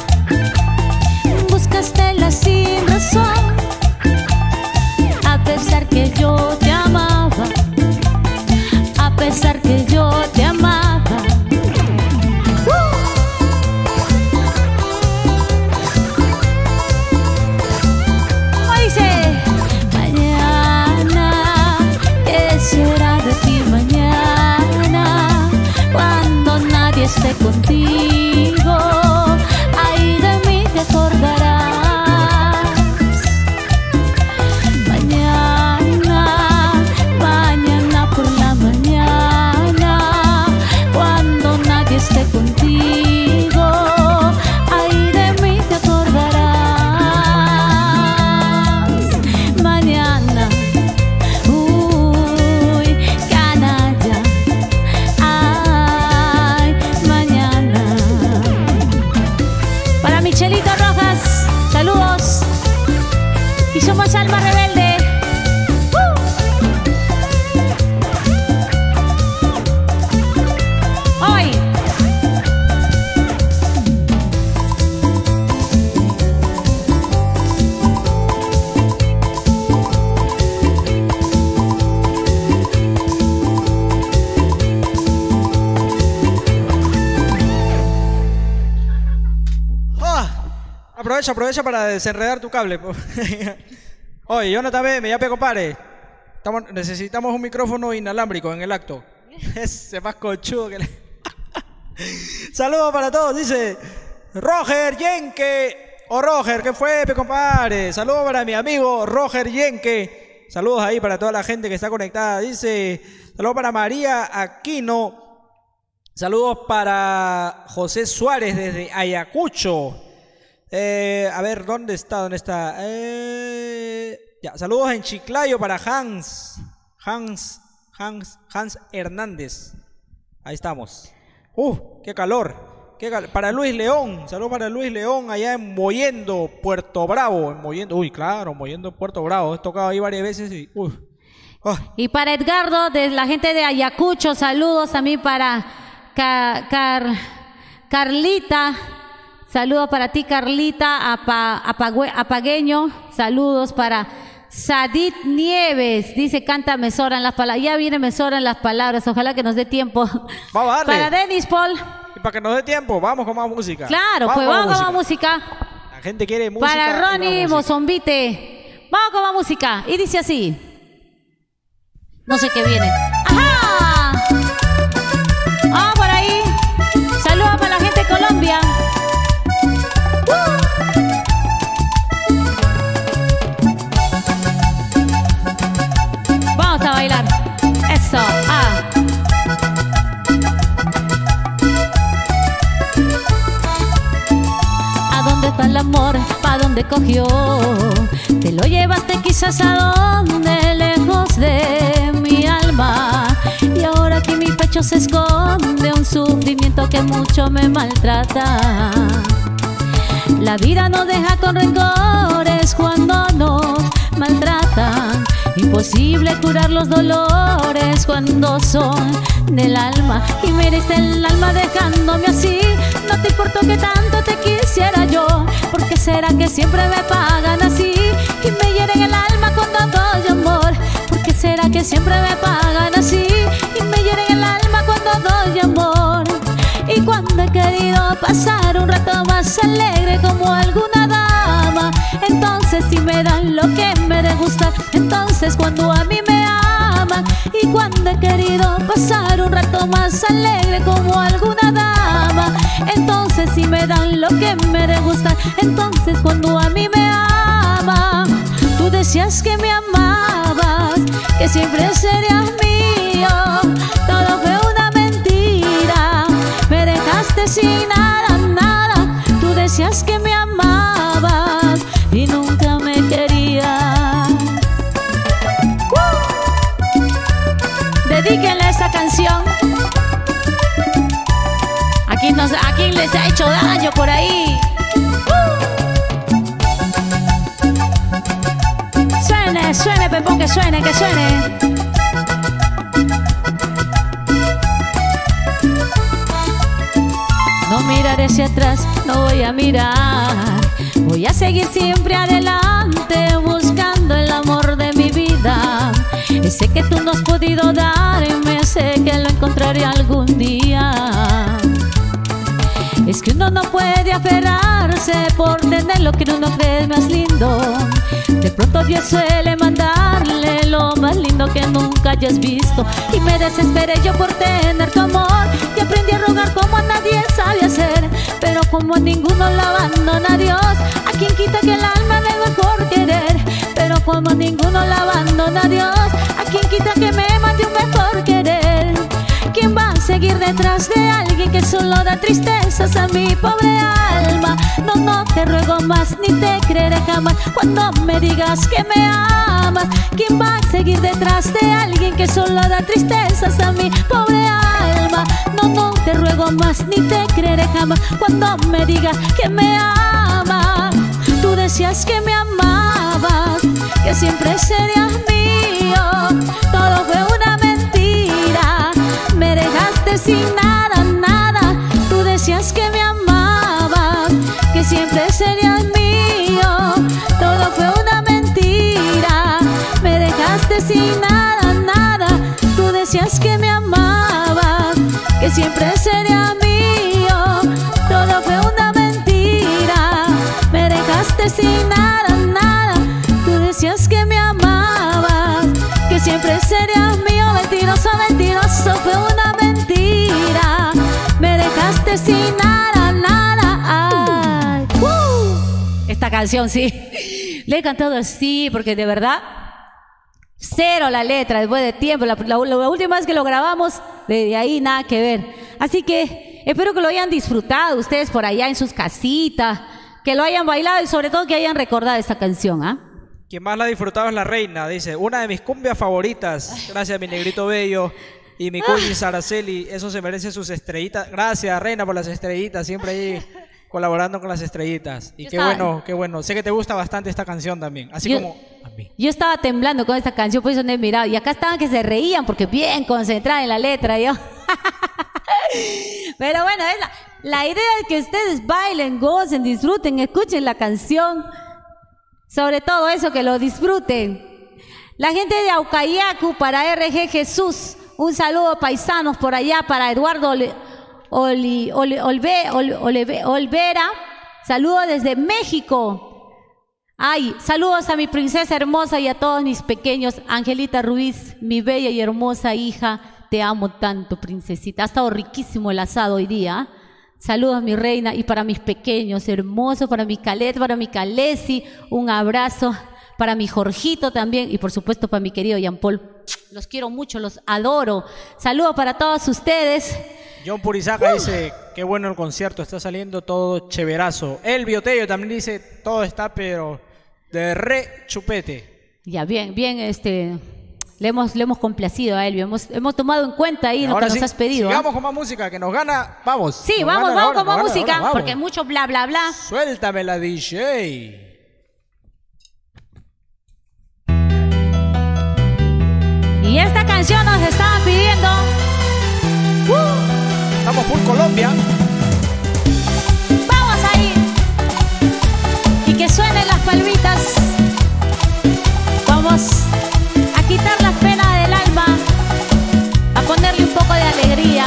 buscaste sin razón, a pesar que yo te amaba, a pesar que yo te amaba. ¡Uh! ¿Cómo dice? Mañana, ¿qué será de ti mañana? Cuando nadie esté contigo, ay, de mí te acordarás. Mañana, mañana por la mañana, cuando nadie esté contigo, ay, de mí te acordarás. Mañana, uy, canalla, ay, mañana. Aprovecha, aprovecha para desenredar tu cable. Oye, Jonathan B, me llame, compadre. Estamos, necesitamos un micrófono inalámbrico en el acto. Ese más conchudo que le... Saludos para todos, dice Roger Yenke. O Roger, ¿qué fue, pe compadre? Saludos para mi amigo Roger Yenke. Saludos ahí para toda la gente que está conectada. Dice, saludos para María Aquino. Saludos para José Suárez desde Ayacucho. Eh, a ver, ¿dónde está? ¿Dónde está? Eh, ya, saludos en Chiclayo para Hans. Hans, Hans, Hans Hernández. Ahí estamos. Uh, qué calor. Qué cal para Luis León. Saludos para Luis León allá en Mollendo, Puerto Bravo. En Mollendo, uy, claro, Mollendo, Puerto Bravo. He tocado ahí varias veces y uy. Oh. Y para Edgardo, de la gente de Ayacucho, saludos también para Car Car Carlita. Saludos para ti, Carlita Apa Apagüe Apagueño. Saludos para Sadit Nieves. Dice, canta Mesora en las palabras. Ya viene Mesora en las palabras. Ojalá que nos dé tiempo. Vamos a darle. Para Denis Paul. Y para que nos dé tiempo, vamos con más música. Claro, vamos pues con vamos más con más música. La gente quiere música. Para Ronnie Mozombite. Vamos con más música. Y dice así. No sé qué viene. ¡Ajá! Vamos por ahí. Saludos para la gente de Colombia. Vamos a bailar. Eso. Ah. ¿A dónde está el amor? ¿Pa' dónde cogió? Te lo llevaste quizás a donde, lejos de mi alma. Y ahora que mi pecho se esconde un sufrimiento que mucho me maltrata. La vida nos deja con rencores cuando nos maltratan. Imposible curar los dolores cuando son del alma. Y me heriste el alma dejándome así. No te importó que tanto te quisiera yo. ¿Por qué será que siempre me pagan así? Y me hieren el alma cuando doy amor. ¿Por qué será que siempre me pagan así? Y me hieren el alma cuando doy amor. Y cuando he querido pasar un rato más alegre como alguna dama, entonces sí me dan lo que me debe gustar. Entonces cuando a mí me aman. Y cuando he querido pasar un rato más alegre como alguna dama, entonces sí me dan lo que me debe gustar. Entonces cuando a mí me aman. Tú decías que me amabas, que siempre serías mío. Todo fue una mentira. Me dejaste sin nada, nada. Tú decías que me amabas y nunca me querías. ¡Uh! Dedíquenle esta canción a quien, nos, a quien les ha hecho daño por ahí. ¡Uh! Suene, suene, Pepón, que suene, que suene. No miraré hacia atrás, no voy a mirar. Voy a seguir siempre adelante, buscando el amor de mi vida. Ese que tú no has podido darme, sé que lo encontraré algún día. Es que uno no puede aferrarse por tener lo que uno cree más lindo. De pronto Dios suele mandarle lo más lindo que nunca hayas visto. Y me desesperé yo por tener tu amor, y aprendí a rogar como a nadie sabe hacer. Pero como a ninguno lo abandona Dios, a quien quita que el alma me mejor querer. Pero como a ninguno lo abandona Dios, a quien quita que me mande un mejor querer. ¿Quién va a seguir detrás de alguien que solo da tristezas a mi pobre alma? No, no te ruego más, ni te creeré jamás cuando me digas que me amas. ¿Quién va a seguir detrás de alguien que solo da tristezas a mi pobre alma? No, no te ruego más, ni te creeré jamás cuando me digas que me amas. Tú decías que me amabas, que siempre serías mío. Todo fue una mentira. Me dejaste sin nada, nada. Tú decías que me amabas, que siempre serías mío. Todo fue una mentira. Me dejaste sin nada, nada. Tú decías que me amabas, que siempre serías mío. Todo fue una mentira. Me mentiroso, mentiroso, fue una mentira. Me dejaste sin nada, nada. Ay. Uh. Esta canción sí, le he cantado así porque de verdad cero la letra después de tiempo. La, la, la última vez que lo grabamos, desde ahí nada que ver. Así que espero que lo hayan disfrutado ustedes por allá en sus casitas, que lo hayan bailado y sobre todo que hayan recordado esta canción, ¿ah? ¿eh? Quien más la ha disfrutado es la reina, dice, una de mis cumbias favoritas. Gracias, mi negrito bello y mi cuñi Saraceli, eso se merece sus estrellitas. Gracias, reina, por las estrellitas, siempre ahí colaborando con las estrellitas. Y yo qué estaba... bueno, qué bueno. Sé que te gusta bastante esta canción también, así yo, como a mí. Yo estaba temblando con esta canción, por eso no he mirado. Y acá estaban que se reían porque bien concentrada en la letra yo. Pero bueno, es la, la idea es que ustedes bailen, gocen, disfruten, escuchen la canción. Sobre todo eso, que lo disfruten. La gente de Aucayacu, para R G Jesús, un saludo paisanos por allá, para Eduardo Oli, Oli, Oli, Olve, Oli, Olve, Olvera, saludos desde México. Ay, saludos a mi princesa hermosa y a todos mis pequeños. Angelita Ruiz, mi bella y hermosa hija, te amo tanto, princesita. Ha estado riquísimo el asado hoy día. Saludos, mi reina, y para mis pequeños, hermosos, para mi Calet, para mi Calesi, un abrazo, para mi Jorgito también, y por supuesto para mi querido Jean Paul. Los quiero mucho, los adoro. Saludos para todos ustedes. John Purizaca uh. dice, qué bueno el concierto, está saliendo todo chéverazo. El Biotello también dice, todo está pero de re chupete. Ya, bien, bien, este... Le hemos, le hemos complacido a Elvio, hemos, hemos tomado en cuenta ahí lo que nos sí, has pedido. Sigamos ¿eh? con más música, que nos gana, vamos. Sí, vamos, vamos con más música, ahora, porque mucho bla, bla, bla. Suéltame la D J. Y esta canción nos estaban pidiendo. Uh, estamos por Colombia. Vamos ahí. Y que suenen las palmitas. Vamos a quitar las penas del alma, a ponerle un poco de alegría.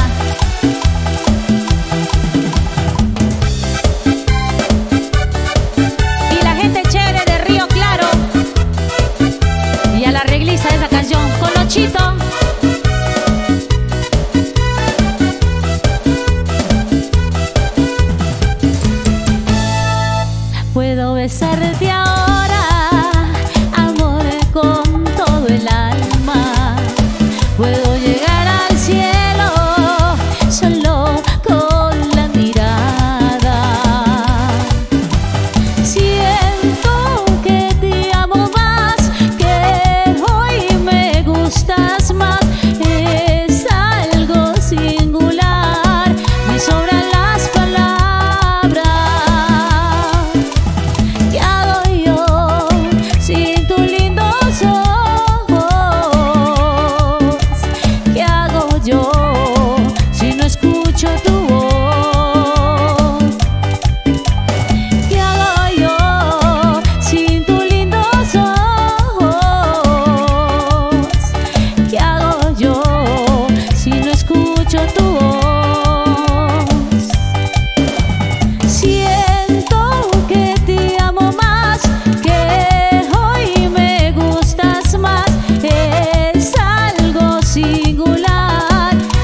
Y la gente chévere de Río Claro, y a la arreglista de esa canción, Colochito. Puedo besarte ahora, amor, con todo el alma. Puedo llegar al cielo solo con la mirada. Siento que te amo más, que hoy me gustas más. Es algo singular, me sobran las palabras. ¿Qué hago yo sin tus lindos ojos? ¿Qué hago yo si no escucho tu voz? ¿Qué hago yo sin tus lindos ojos? ¿Qué hago yo si no escucho tu voz? Siento que te amo más, que hoy me gustas más. Es algo singular,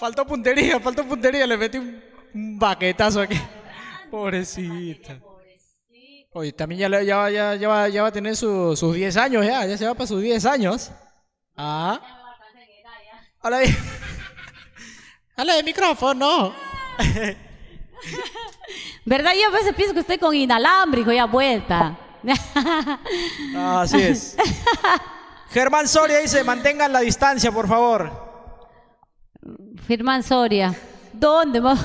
Faltó puntería, faltó puntería. Le metí un, un baquetazo aquí. Pobrecita. Oye, también ya, le- ya, va- ya, ya, va, ya va a tener su- sus diez años ya. Ya se va para sus diez años. Ah. Habla bien. Habla de micrófono. ¿Verdad? Yo a veces pienso que estoy con inalámbrico ya vuelta. Ah, así es. Germán Soria dice, mantengan la distancia, por favor. Firman Soria. ¿Dónde? mamá?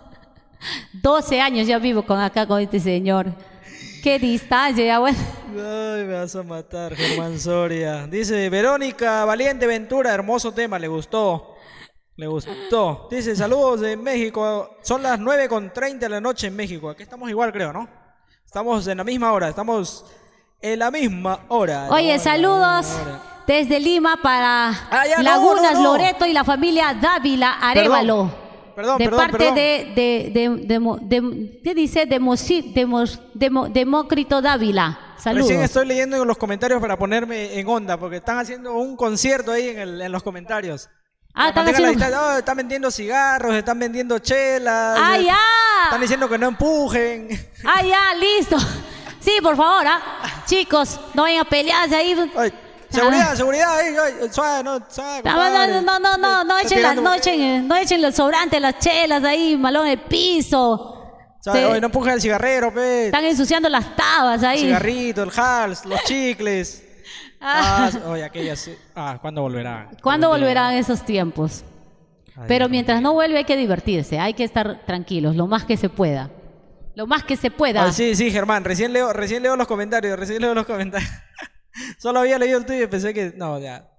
doce años ya vivo con acá con este señor. Qué distancia ya bueno. Ay, me vas a matar, Germán Soria. Dice, Verónica Valiente Ventura, hermoso tema, le gustó. Le gustó. Dice, saludos de México. Son las nueve con treinta de la noche en México. Aquí estamos igual, creo, ¿no? Estamos en la misma hora, estamos en la misma hora. Oye, ¿no? saludos En la misma hora. desde Lima para Ah, ya, no, Lagunas, no, no. Loreto y la familia Dávila Arévalo. Perdón, de perdón, parte perdón. de, de, de, de, mo- de- ¿qué dice? Demosi- Demos- Demo- Demócrito Dávila. Saludos. Recién estoy leyendo en los comentarios para ponerme en onda, porque están haciendo un concierto ahí en, el- en los comentarios. Ah, Ya, están mantengan la haciendo- distancia. Oh, están vendiendo cigarros, están vendiendo chelas. ¡Ah, eh, ya! Están diciendo que no empujen. ¡Ah, ya! ¡Listo! Sí, por favor, ¿ah? Chicos, no vayan a pelearse ahí. Ay, seguridad, seguridad. Ay, ay, suave, no, suave, No, compadre. no, no, no, no, no Está echen, la- tirando- no, echen, eh, no echen el sobrante, las chelas ahí, malón en el piso. Suave, Se- oye, no empujen el cigarrero, pe. Están ensuciando las tabas El ahí. cigarrito, el hals, los chicles. Ah, Ah, oye, aquellas. sí. Ah, ¿cuándo volverá? ¿Cuándo volverán esos tiempos? Ay, Pero Dios mientras no vuelve hay que divertirse, hay que estar tranquilos, lo más que se pueda. Lo más que se pueda. Ah, sí, sí, Germán, recién leo, recién leo los comentarios, recién leo los comentarios. Solo había leído el tuyo y pensé que. No, ya.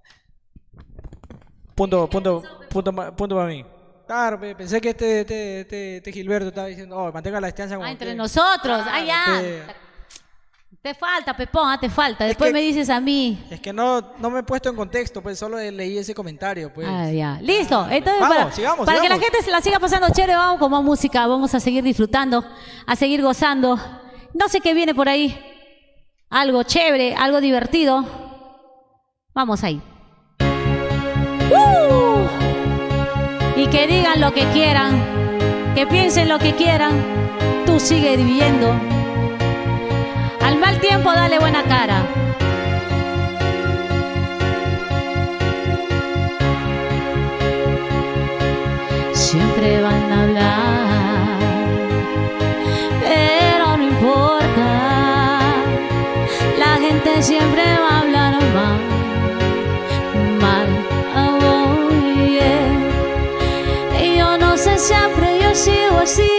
Punto, punto, punto, ma- punto para mí. Claro, pe, pensé que este, este, este, este Gilberto estaba diciendo, oh, mantenga la distancia con Ah, entre usted. nosotros. Ah, Claro, ya. pe. Te falta, Pepón, ah, te falta. Después que- me dices a mí. Es que no, no me he puesto en contexto, pues solo leí ese comentario, pues. Ah, ya. Listo. Entonces, Vamos, para, sigamos, para que la sigamos. gente se la siga pasando chévere, vamos con más música. Vamos a seguir disfrutando, a seguir gozando. No sé qué viene por ahí. Algo chévere, algo divertido. Vamos ahí. ¡Uh! Y que digan lo que quieran, que piensen lo que quieran. Tú sigue viviendo. Al mal tiempo dale buena cara. Siempre van a hablar, pero no importa. La gente siempre va a hablar mal, mal. Oh, yeah. Y yo no sé, siempre yo sigo así.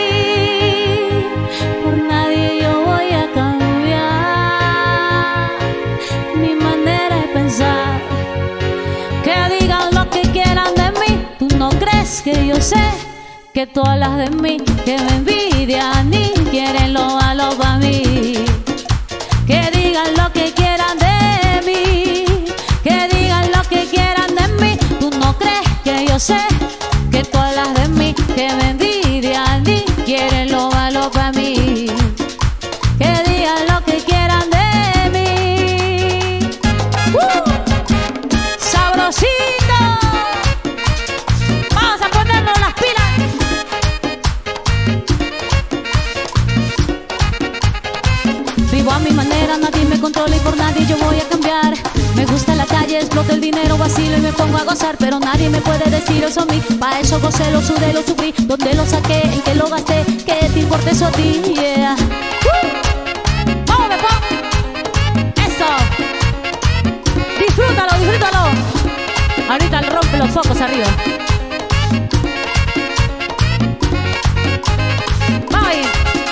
Por nadie yo voy a cambiar mi manera de pensar. Que digan lo que quieran de mí. Tú no crees que yo sé que tú hablas de mí, que me envidian y quieren lo malo para mí. Que digan lo que quieran de mí, que digan lo que quieran de mí. Tú no crees que yo sé que tú hablas de mí, que me envidian y quieren lo malo para mí. Que digan lo que quieran de mí. ¡Uh! ¡Sabrosito! Vamos a ponernos las pilas. Vivo a mi manera, nadie me controla y por nadie yo voy a cambiar. Me gusta la calle, exploto el dinero, vacilo y me pongo a gozar, pero nadie me puede decir eso a mí. Pa' eso gocé, lo sudé, lo sufrí, dónde lo saqué, en qué lo gasté, ¿qué te importa eso a ti? Yeah. ¡Uh! ¡Vamos, me pongo! ¡Eso! ¡Disfrútalo, disfrútalo! Ahorita le rompe los focos arriba. ¡Vamos ahí!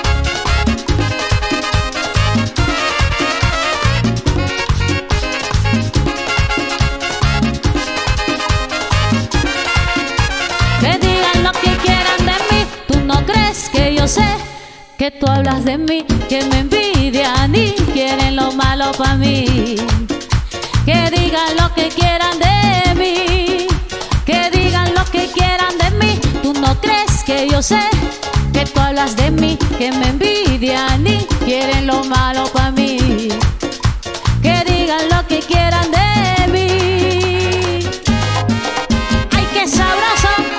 Que digan lo que quieran de mí. Tú no crees que yo sé que tú hablas de mí, que me envidian y quieren lo malo para mí. Que digan lo que quieran de mí, que digan lo que quieran de mí. Tú no crees que yo sé que tú hablas de mí, que me envidian y quieren lo malo para mí. Que digan lo que quieran de mí. ¡Ay, qué sabroso!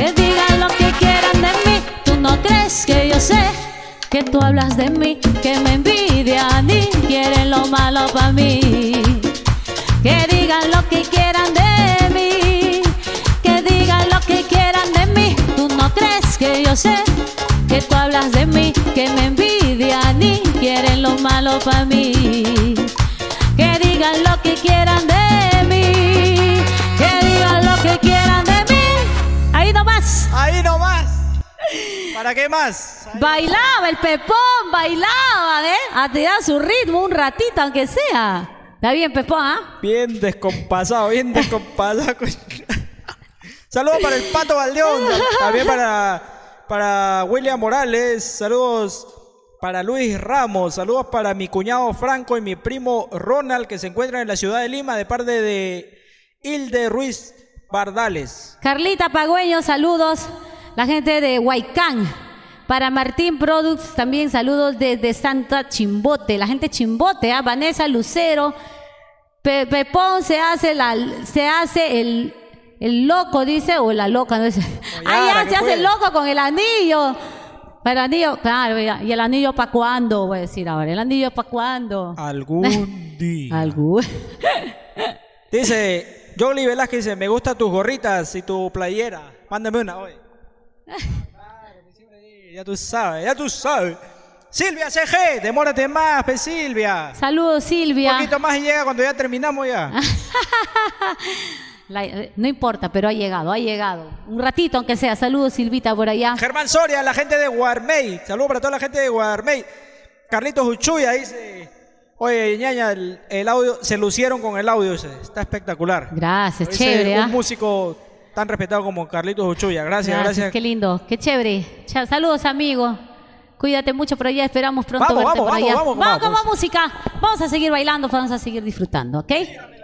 Que digan lo que quieran de mí, tú no crees que yo sé que tú hablas de mí, que me envidian y quieren lo malo para mí. Que digan lo que quieran de mí, que digan lo que quieran de mí, tú no crees que yo sé que tú hablas de mí, que me envidian y quieren lo malo para mí. Que digan lo que quieran de mí, que digan lo que quieran de mí. Ahí nomás. Ahí nomás. ¿Para qué más? Ahí Bailaba el Pepón, bailaba, ¿eh? A tirar su ritmo un ratito, aunque sea. Está bien, Pepón, ¿ah? bien descompasado, bien descompasado. Saludos para el Pato Valdeón, también para, para William Morales, saludos para Luis Ramos, saludos para mi cuñado Franco y mi primo Ronald, que se encuentran en la ciudad de Lima, de parte de Hilde Ruiz Bardales. Carlita Pagüeño, saludos. La gente de Huaycán. Para Martín Products, también saludos desde Santa Chimbote. La gente Chimbote, ¿ah? Vanessa Lucero. Pe Pepón se hace, la, se hace el, el loco, dice, o la loca, no sé. Ah, ya, se hace el loco con el anillo. Para el anillo, claro, mira, ¿y el anillo para cuándo? Voy a decir ahora, ¿el anillo para cuándo? Algún día. Algún. Dice, Jolie Velázquez dice, me gustan tus gorritas y tu playera. Mándame una hoy. Ya tú sabes, ya tú sabes. Silvia C G, demórate más, pe Silvia. Saludos, Silvia. Un poquito más y llega cuando ya terminamos ya. La, no importa, pero ha llegado, ha llegado. Un ratito, aunque sea. Saludos, Silvita, por allá. Germán Soria, la gente de Guarmey. Saludos para toda la gente de Guarmey. Carlitos Uchuya dice, oye, ñaña, el, el audio, se lucieron con el audio, dice, está espectacular. Gracias, Dice, chévere. Un ¿eh? músico tan respetado como Carlitos Uchuya. Gracias, gracias. Gracias, qué lindo, qué chévere. Chao, saludos, amigo. Cuídate mucho por allá, esperamos pronto Vamos, verte vamos, por vamos, allá. vamos, Vamos con vamos. más música. Vamos a seguir bailando, vamos a seguir disfrutando, ¿ok?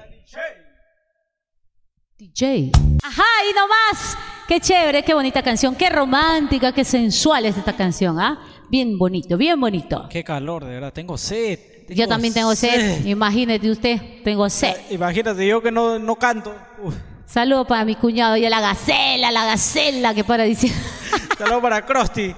D J. Ajá, y nomás. Qué chévere, qué bonita canción, qué romántica, qué sensual es esta canción, ¿ah? Bien bonito, bien bonito. Qué calor, de verdad, tengo sed. Tengo Yo también tengo sed. Imagínate usted, tengo sed. Imagínate, yo que no, no canto. Uf. Saludos para mi cuñado y a la gacela, la gacela que para diciendo. Saludos para Krusty.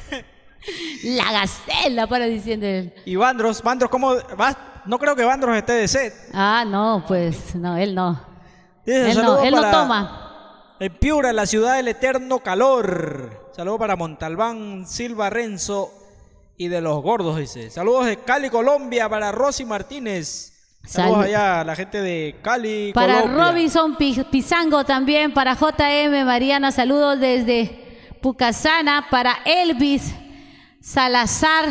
La gacela para diciendo él. Y Vandros, Vandros, ¿cómo vas? No creo que Vandros esté de sed. Ah, no, pues, no, él no. Dice, Él no, saludos él no para toma. En Piura, la ciudad del eterno calor. Saludos para Montalbán, Silva Renzo y de los gordos, dice. Saludos de Cali, Colombia, para Rosy Martínez. Saludos Salud. allá a la gente de Cali, Para Colombia. Robinson Pi- Pizango también, para J M Mariana, saludos desde Pucasana, para Elvis Salazar,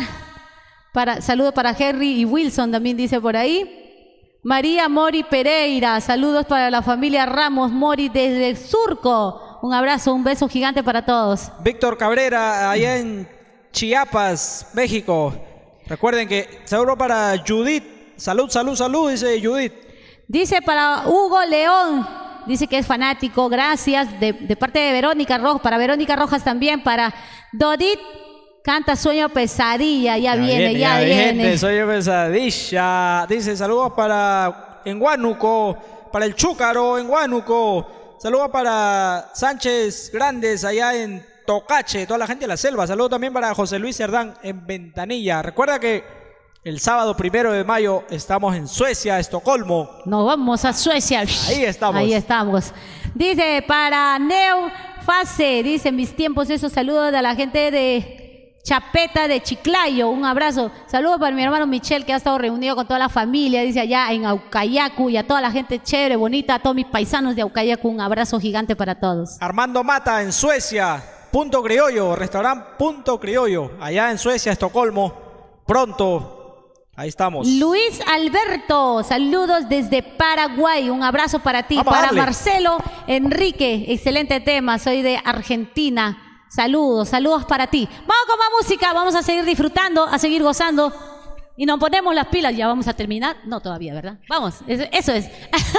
para, saludos para Henry y Wilson también dice por ahí. María Mori Pereira, saludos para la familia Ramos Mori desde Surco. Un abrazo, un beso gigante para todos. Víctor Cabrera, allá en Chiapas, México. Recuerden que saludo para Judith. Salud, salud, salud, dice Judith. Dice para Hugo León, dice que es fanático, gracias, de, de parte de Verónica Rojas, para Verónica Rojas también, para Dodit, canta Sueño Pesadilla, ya, viene, ya, viene. Sueño Pesadilla. Dice saludos para en Huánuco, para el Chúcaro en Huánuco. Saludos para Sánchez Grandes allá en Tocache, toda la gente de la selva. Saludos también para José Luis Cerdán en Ventanilla. Recuerda que el sábado primero de mayo estamos en Suecia, Estocolmo. Nos vamos a Suecia. Ahí estamos. Ahí estamos. Dice para Neo Fase, dice mis tiempos, esos saludos de la gente de Chapeta de Chiclayo, un abrazo. Saludos para mi hermano Michel, que ha estado reunido con toda la familia, dice allá en Aucayacu, y a toda la gente chévere, bonita, a todos mis paisanos de Aucayacu, un abrazo gigante para todos. Armando Mata en Suecia, Punto Criollo, restaurante Punto Criollo, allá en Suecia, Estocolmo, pronto. Ahí estamos. Luis Alberto, saludos desde Paraguay, un abrazo para ti. Vamos a para darle. Marcelo Enrique, excelente tema, soy de Argentina. Saludos, saludos para ti. Vamos con más música, vamos a seguir disfrutando, a seguir gozando. Y nos ponemos las pilas, ya vamos a terminar. No todavía, ¿verdad? Vamos, eso, eso es.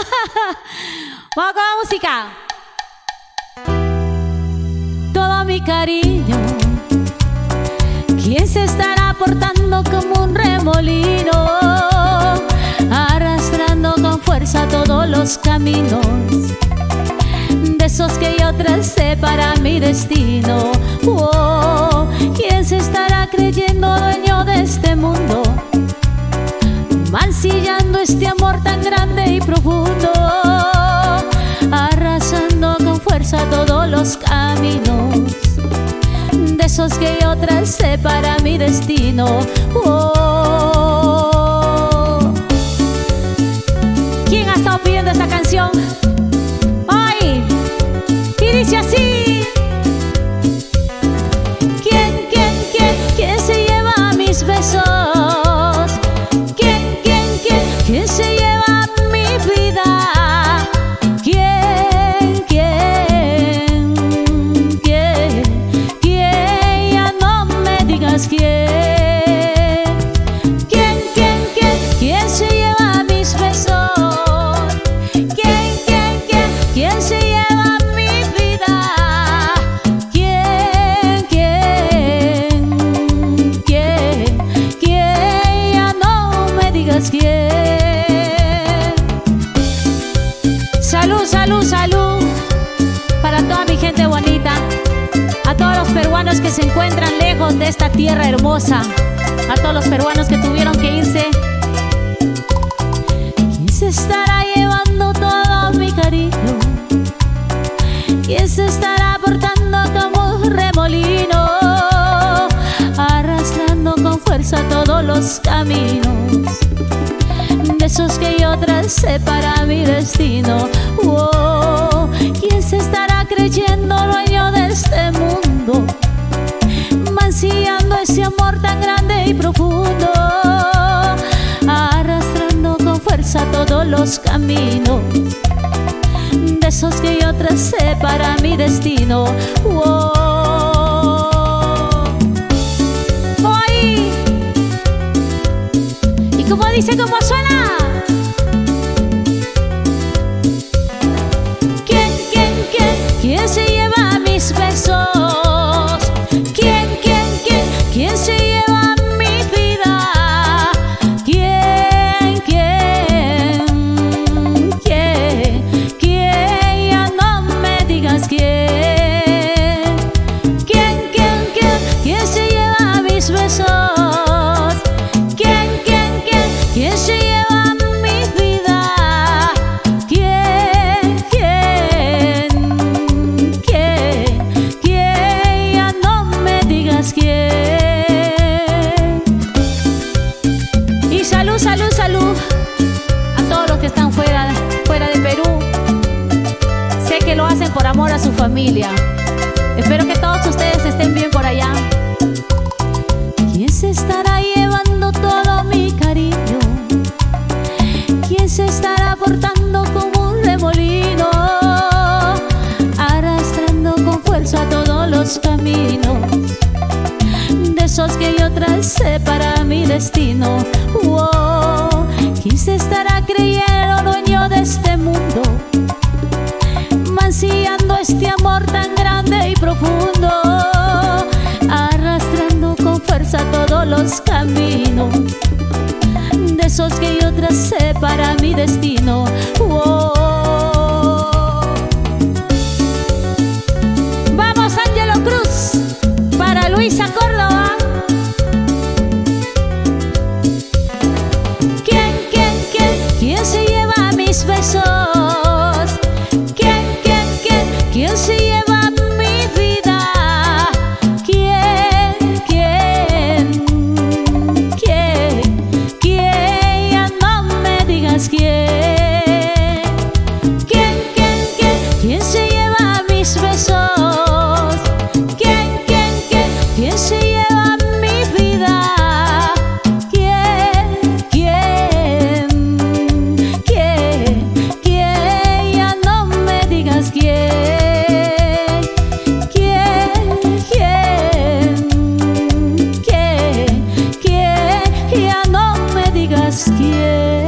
Vamos con más música. Todo mi cariño, ¿quién se estará portando como un remolino, arrastrando con fuerza todos los caminos de esos que yo tracé para mi destino. Oh, ¿quién se estará creyendo dueño de este mundo? Mancillando este amor tan grande y profundo, arrasando con fuerza todos los caminos de esos que yo tracé para mi destino. Oh, ¿quién ha estado pidiendo esta canción? ¡Ay! Y dice así: ¿Quién, quién, quién, quién se lleva mis besos? ¿Quién, quién, quién, quién se lleva mi vida? ¿Quién, quién, quién, quién? Ya no me digas quién. ¿Quién, quién, quién, quién se lleva mis besos? ¿Quién, quién, quién, quién se lleva mi vida? ¿Quién, quién, quién, quién? Ya no me digas quién. Salud, salud, salud para toda mi gente bonita, a todos los peruanos que se encuentran lejos de esta tierra hermosa, a todos los peruanos que tuvieron que irse. ¿Quién se estará llevando todo mi cariño? ¿Quién se estará portando como un remolino, arrastrando con fuerza todos los caminos de esos que yo tracé para mi destino? Oh, ¿quién se estará creyendo dueño de este mundo, mancillando ese amor tan grande y profundo, arrastrando con fuerza todos los caminos de esos que yo tracé para mi destino? Oh, ¡ay! Y como dice, como suena. ¿Quién, quién, quién, quién se lleva mis besos? ¿Quién, quién, quién, quién se lleva mi vida? ¿Quién, quién, quién, quién? Ya no me digas quién. ¿Quién, quién, quién, quién se lleva mis besos? ¿Quién, quién, quién, quién se lleva mi vida? ¿Quién, quién, quién, quién? Ya no me digas quién. Y salud, salud, salud a todos los que están fuera, fuera de Perú. Sé que lo hacen por amor a su familia. Espero que todos ustedes estén bien por allá. ¿Quién se estará llevando todo mi cariño? ¿Quién se estará portando como un remolino, arrastrando con fuerza todos los caminos de esos que yo tracé para mi destino? Oh, ¿quién se estará creyendo dueño de este mundo, mancillando este amor tan grande y profundo, arrastrando con fuerza todos los caminos de esos que yo tracé para mi destino? Oh, vamos, Ángelo Cruz, para Luisa Córdoba. ¿Quién, quién, quién, quién se lleva mis besos? ¿Quién, quién, quién, quién se lleva mi vida? ¿Quién, quién, quién, quién? Ya no me digas quién. ¿Quién, quién, quién, quién se lleva mis besos? ¿Quién, quién, quién, quién se lleva mi vida? ¿Quién, quién, quién, quién? Ya no me digas quién. ¿Quién, quién, quién, quién? Ya no me digas quién.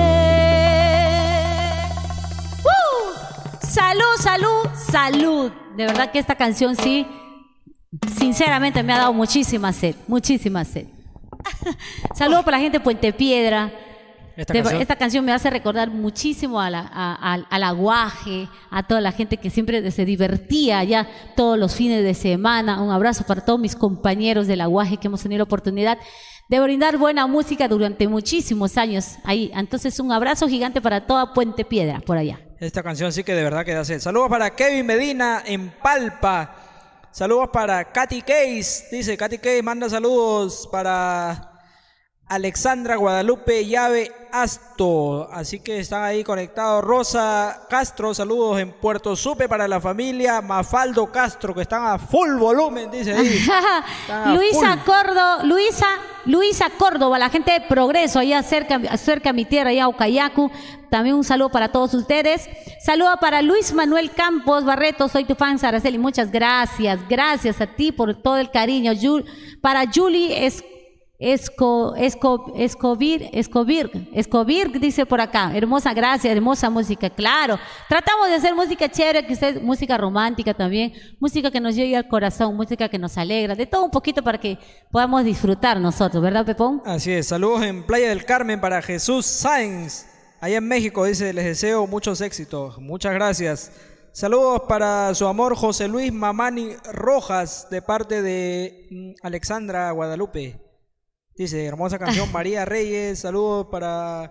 ¡Uh! Salud, salud, salud. De verdad que esta canción sí, sinceramente me ha dado muchísima sed, muchísima sed. Saludos para la gente de Puente Piedra, Esta De- canción. esta canción me hace recordar muchísimo a la, a- al- al aguaje, a toda la gente que siempre se divertía allá todos los fines de semana. Un abrazo para todos mis compañeros del aguaje que hemos tenido la oportunidad de brindar buena música durante muchísimos años ahí. Entonces, un abrazo gigante para toda Puente Piedra, por allá. Esta canción sí que de verdad que da sed. Saludos para Kevin Medina en Palpa. Saludos para Katy Case. Dice Katy Case, manda saludos para Alexandra Guadalupe Llave Asto. Así que están ahí conectados. Rosa Castro, saludos en Puerto Supe para la familia Mafaldo Castro, que están a full volumen, dice ahí. Están a Luisa full. Córdoba, Luisa, Luisa Córdoba, la gente de Progreso, allá cerca, cerca a mi tierra, allá a Ucayacu. También un saludo para todos ustedes. Saludo para Luis Manuel Campos Barreto, soy tu fan, Araceli. Muchas gracias, gracias a ti por todo el cariño. Yul- para Julie es Esco, Esco, Escobir, Escobir, Escobir, dice por acá. Hermosa, gracias, hermosa música, claro. Tratamos de hacer música chévere, que usted, música romántica también, música que nos llegue al corazón, música que nos alegra, de todo un poquito para que podamos disfrutar nosotros, ¿verdad, Pepón? Así es, saludos en Playa del Carmen para Jesús Sáenz, allá en México, dice, les deseo muchos éxitos, muchas gracias. Saludos para su amor José Luis Mamani Rojas, de parte de mm, Alexandra Guadalupe. Dice, hermosa canción, María Reyes, saludos para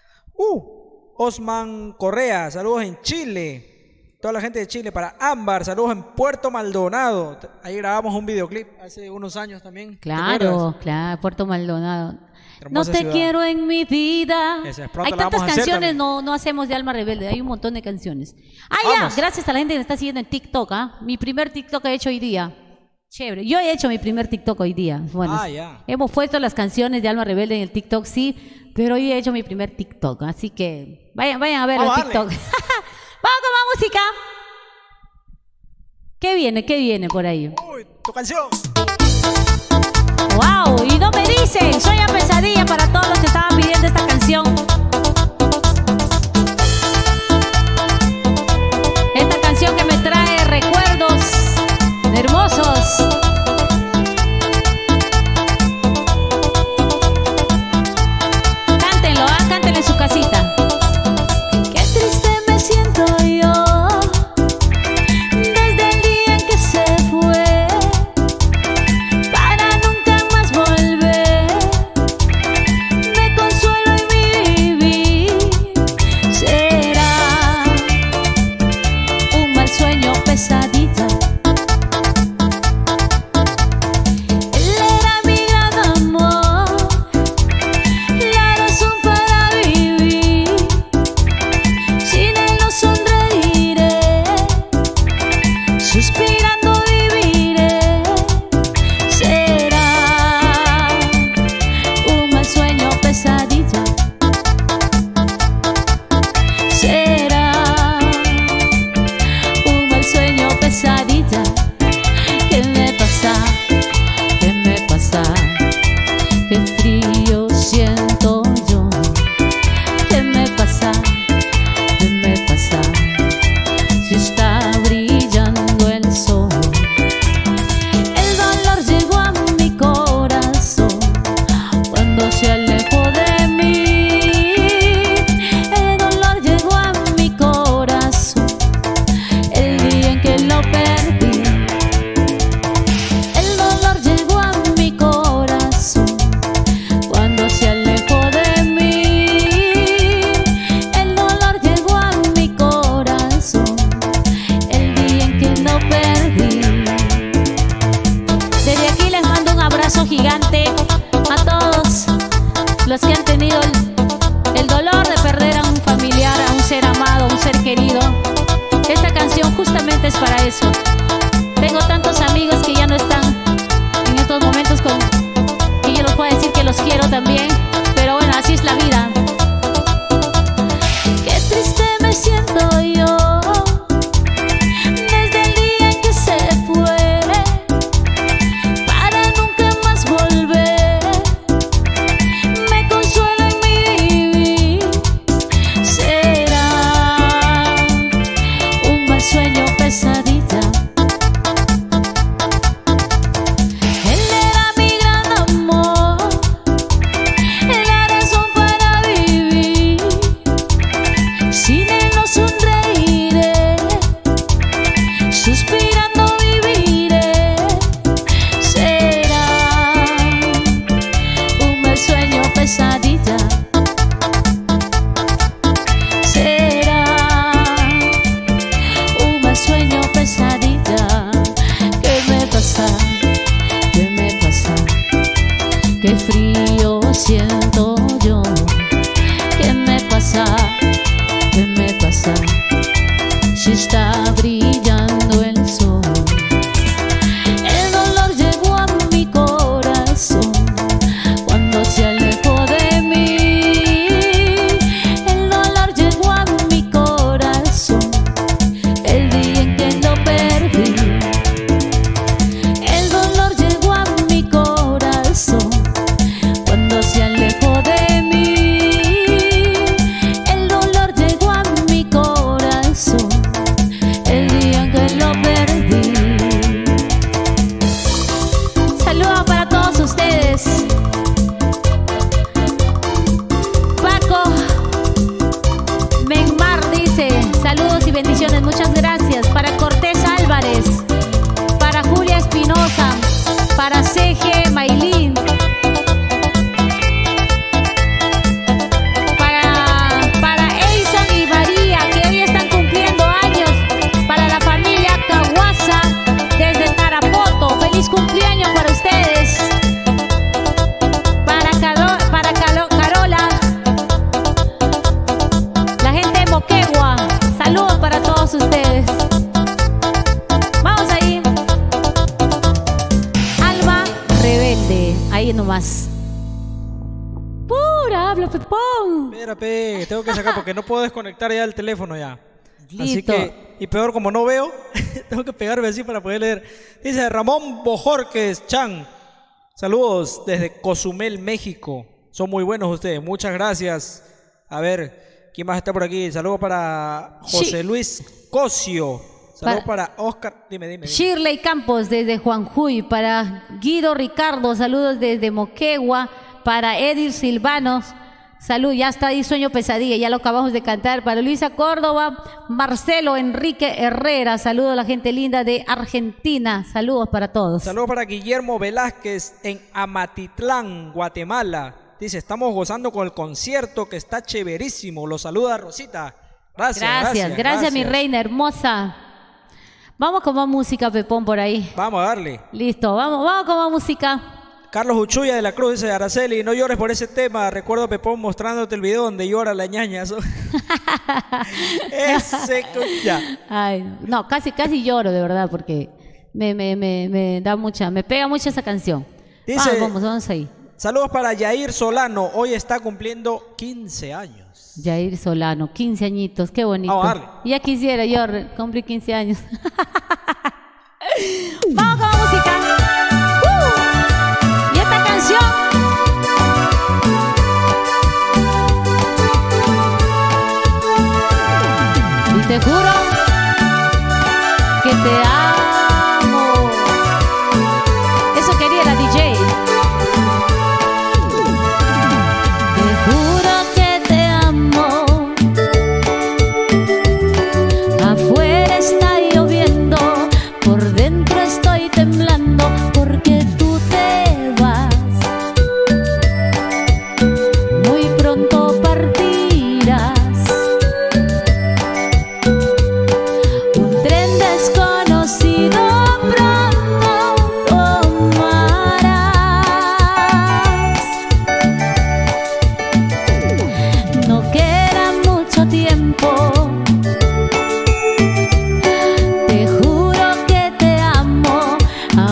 uh, Osman Correa, saludos en Chile, toda la gente de Chile, para Ámbar, saludos en Puerto Maldonado, ahí grabamos un videoclip hace unos años también. ¿te acuerdas? Claro, claro, Puerto Maldonado. No Hermosa te ciudad. quiero en mi vida. Esa es, pronto Hay la tantas vamos a hacer canciones, también. no, no hacemos de Alma Rebelde, hay un montón de canciones. Ah, Vamos. ya, gracias a la gente que me está siguiendo en TikTok, ¿ah? Mi primer TikTok he hecho hoy día. Chévere, yo he hecho mi primer TikTok hoy día. Bueno, Ah, ya. hemos puesto las canciones de Alma Rebelde en el TikTok, sí, pero hoy he hecho mi primer TikTok, así que vayan, vayan a ver el Vamos a TikTok. darle. Vamos con más música. ¿Qué viene? ¿Qué viene por ahí? Uy, tu canción. ¡Wow! Y no me dicen, soy a pesadilla para todos los que estaban pidiendo esta canción. Esta canción que me trae recuerdos hermosos. Cántenlo, ¿ah? Cántenlo en su casita. Qué triste me siento yo desde el día en que se fue, para nunca más volver. Me consuelo en mi vivir. pasa? ¿Qué me pasa? Qué frío siento yo. ¿Qué me pasa? ¿Qué me pasa? Si está brillando el sol. El dolor llegó a mi corazón cuando se alejó de mí. El dolor llegó a mi corazón el día en que lo perdí. El dolor llegó a mi corazón cuando se alejó de mí. El dolor llegó a mi corazón el día en que lo perdí. Saludos para todos ustedes. Paco Menmar dice saludos y bendiciones, muchas gracias. Para Cortés Álvarez, para Julia Espinosa, para C G Maylin, para, para Eison y María, que hoy están cumpliendo años, para la familia Caguasa desde Tarapoto, feliz cumpleaños para ustedes. Para, Caro, para Calo, Carola, la gente de Moquegua, saludos para todos ustedes. Vamos ahí. Alba Rebelde, ahí nomás. Pura, habla Pepón. Espera, pe, tengo que sacar porque no puedo desconectar ya el teléfono ya. Así Listo. que, y peor como no veo, tengo que pegarme así para poder leer. Dice Ramón Bojorques Chan. Saludos desde Cozumel, México. Son muy buenos ustedes, muchas gracias. A ver, ¿quién más está por aquí? Saludos para José Sí. Luis Cosio. Saludos Para- para Oscar. Dime, dime. dime. Shirley Campos desde Juanjuy, para Guido Ricardo, saludos desde Moquegua, para Edil Silvanos, salud, ya está ahí Sueño Pesadilla, ya lo acabamos de cantar, para Luisa Córdoba, Marcelo Enrique Herrera, saludos a la gente linda de Argentina, saludos para todos. Saludos para Guillermo Velázquez en Amatitlán, Guatemala. Dice, estamos gozando con el concierto que está chéverísimo. Los saluda Rosita. Gracias, Gracias, gracias. gracias, mi reina hermosa. Vamos con más música, Pepón, por ahí. Vamos a darle. Listo, vamos, vamos con más música. Carlos Uchuya de la Cruz dice, Araceli, no llores por ese tema. Recuerdo a Pepón mostrándote el video donde llora la ñaña. Eso- Ese co- ya. Ay, no, casi, casi lloro de verdad porque me, me, me, me da mucha, me pega mucho esa canción. Dice- Vamos, vamos, vamos ahí. Saludos para Yair Solano. Hoy está cumpliendo quince años. Jair Solano, quince añitos, qué bonito. Vamos a darle. Ya quisiera yo re- cumplir quince años. Vamos con la música. ¡Uh! Y esta canción y te juro que te amo. Eso quería la D J. Te juro que te amo. Afuera está lloviendo, por dentro estoy temblando porque tú te vas. Muy pronto partirás. Un tren desconocido pronto tomarás. No queda mucho tiempo. Te juro que te amo.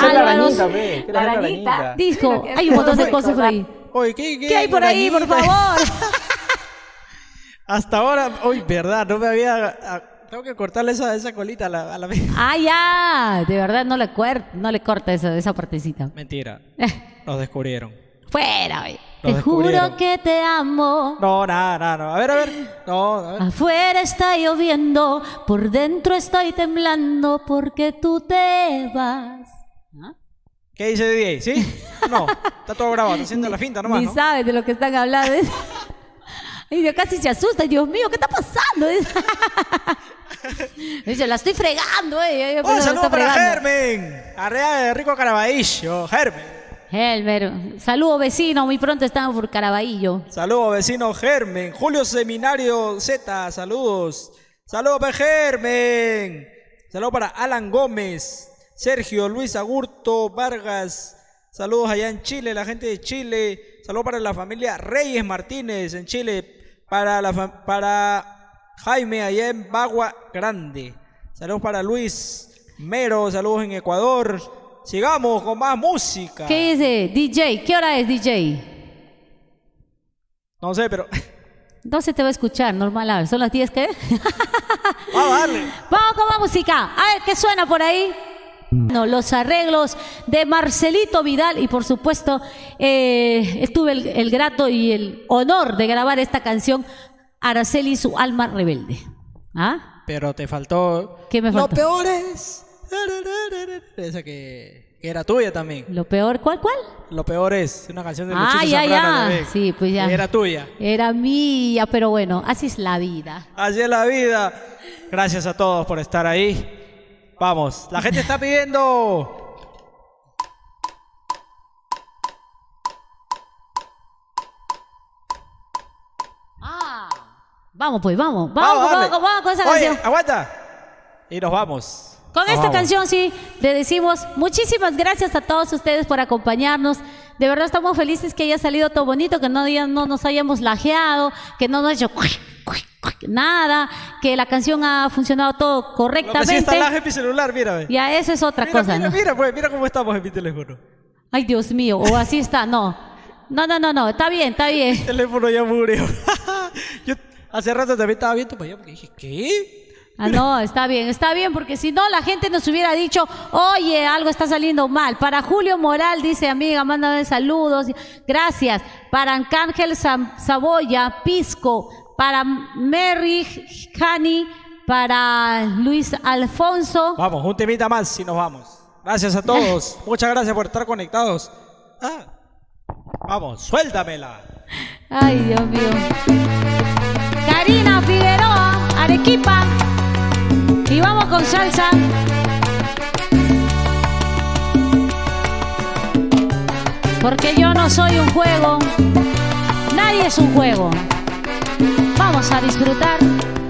la Álvaros. arañita, pe? ¿Qué La es la arañita. arañita? Disco, hay un montón de cosas por ahí. Oye, ¿qué, qué, ¿Qué hay por ahí, por arañita? favor? Hasta ahora, uy, verdad, no me había... ah, tengo que cortarle esa, esa colita a la... A la... Ah, ya. De verdad, no le, cuer no le corta esa, esa partecita. Mentira, Eh, nos descubrieron. fuera, güey. Nos Te juro descubrieron. que te amo. No, nada, nada, no. A ver, a ver. No, a ver. Afuera está lloviendo, por dentro estoy temblando porque tú te vas. ¿Ah? ¿Qué dice D J? ¿Sí? No, está todo grabado, está haciendo la finta nomás, Ni ¿no? sabes de lo que están hablando. Y yo casi se asusta. Dios mío, ¿qué está pasando? Dice, la estoy fregando. Eh. Yo ¡Oh, pensaba, "La saludos está para fregando". Germen! Arriba de Rico Caraballo, Germen. Helmer, saludo vecino, muy pronto estamos por Caraballo. Saludos, vecino Germen. Julio Seminario Z, saludos. Saludos para Germen. Saludos para Alan Gómez, Sergio, Luis Agurto, Vargas. Saludos allá en Chile, la gente de Chile. Saludos para la familia Reyes Martínez en Chile. Para, la fa- para Jaime allá en Bagua Grande. Saludos para Luis Mero, saludos en Ecuador. Sigamos con más música. ¿Qué dice? D J, ¿qué hora es D J? No sé, pero No se te va a escuchar, normal. a ver, ¿Son las diez que? vamos a darle. Vamos con más música. A ver, ¿qué suena por ahí? No, los arreglos de Marcelito Vidal y por supuesto eh, tuve el, el grato y el honor de grabar esta canción Araceli y su alma rebelde. ¿Ah? Pero te faltó. ¿Qué me Lo faltó? peor es. Esa que, que era tuya también. Lo peor, ¿cuál, cuál? Lo peor es una canción de Ah, Luchito ya, Zambrano ya. también, Sí, pues ya. que era tuya. Era mía, pero bueno, así es la vida. Así es la vida. Gracias a todos por estar ahí. Vamos, la gente está pidiendo. Ah, vamos pues, vamos. Vamos, vamos, dale. vamos, vamos con esa Oye, canción. aguanta. Y nos vamos. Con Nos esta vamos. canción sí, le decimos muchísimas gracias a todos ustedes por acompañarnos. De verdad estamos felices que haya salido todo bonito, que no, haya- no nos hayamos lajeado, que no nos haya hecho nada, que la canción ha funcionado todo Lo que sí correctamente. está laje en mi celular, mira. ve. Ya, eso es otra Mira, cosa, mira, ¿no? mira, pues, mira cómo estamos en mi teléfono. Ay, Dios mío, o así está, no. No, no, no, no, está bien, está bien. El teléfono ya murió. Yo hace rato también estaba viendo para allá porque dije, ¿qué? Ah, no, está bien, está bien, porque si no la gente nos hubiera dicho, oye, algo está saliendo mal. Para Julio Moral, dice amiga, mándame saludos. Gracias. Para Arcángel Sam- Saboya, Pisco. Para Mary Hani. Para Luis Alfonso. Vamos, un temita más y nos vamos. Gracias a todos. Muchas gracias por estar conectados. Ah, vamos, suéltamela. Ay, Dios mío. Karina Figueroa, Arequipa. Y vamos con salsa. Porque yo no soy un juego. Nadie es un juego. Vamos a disfrutar.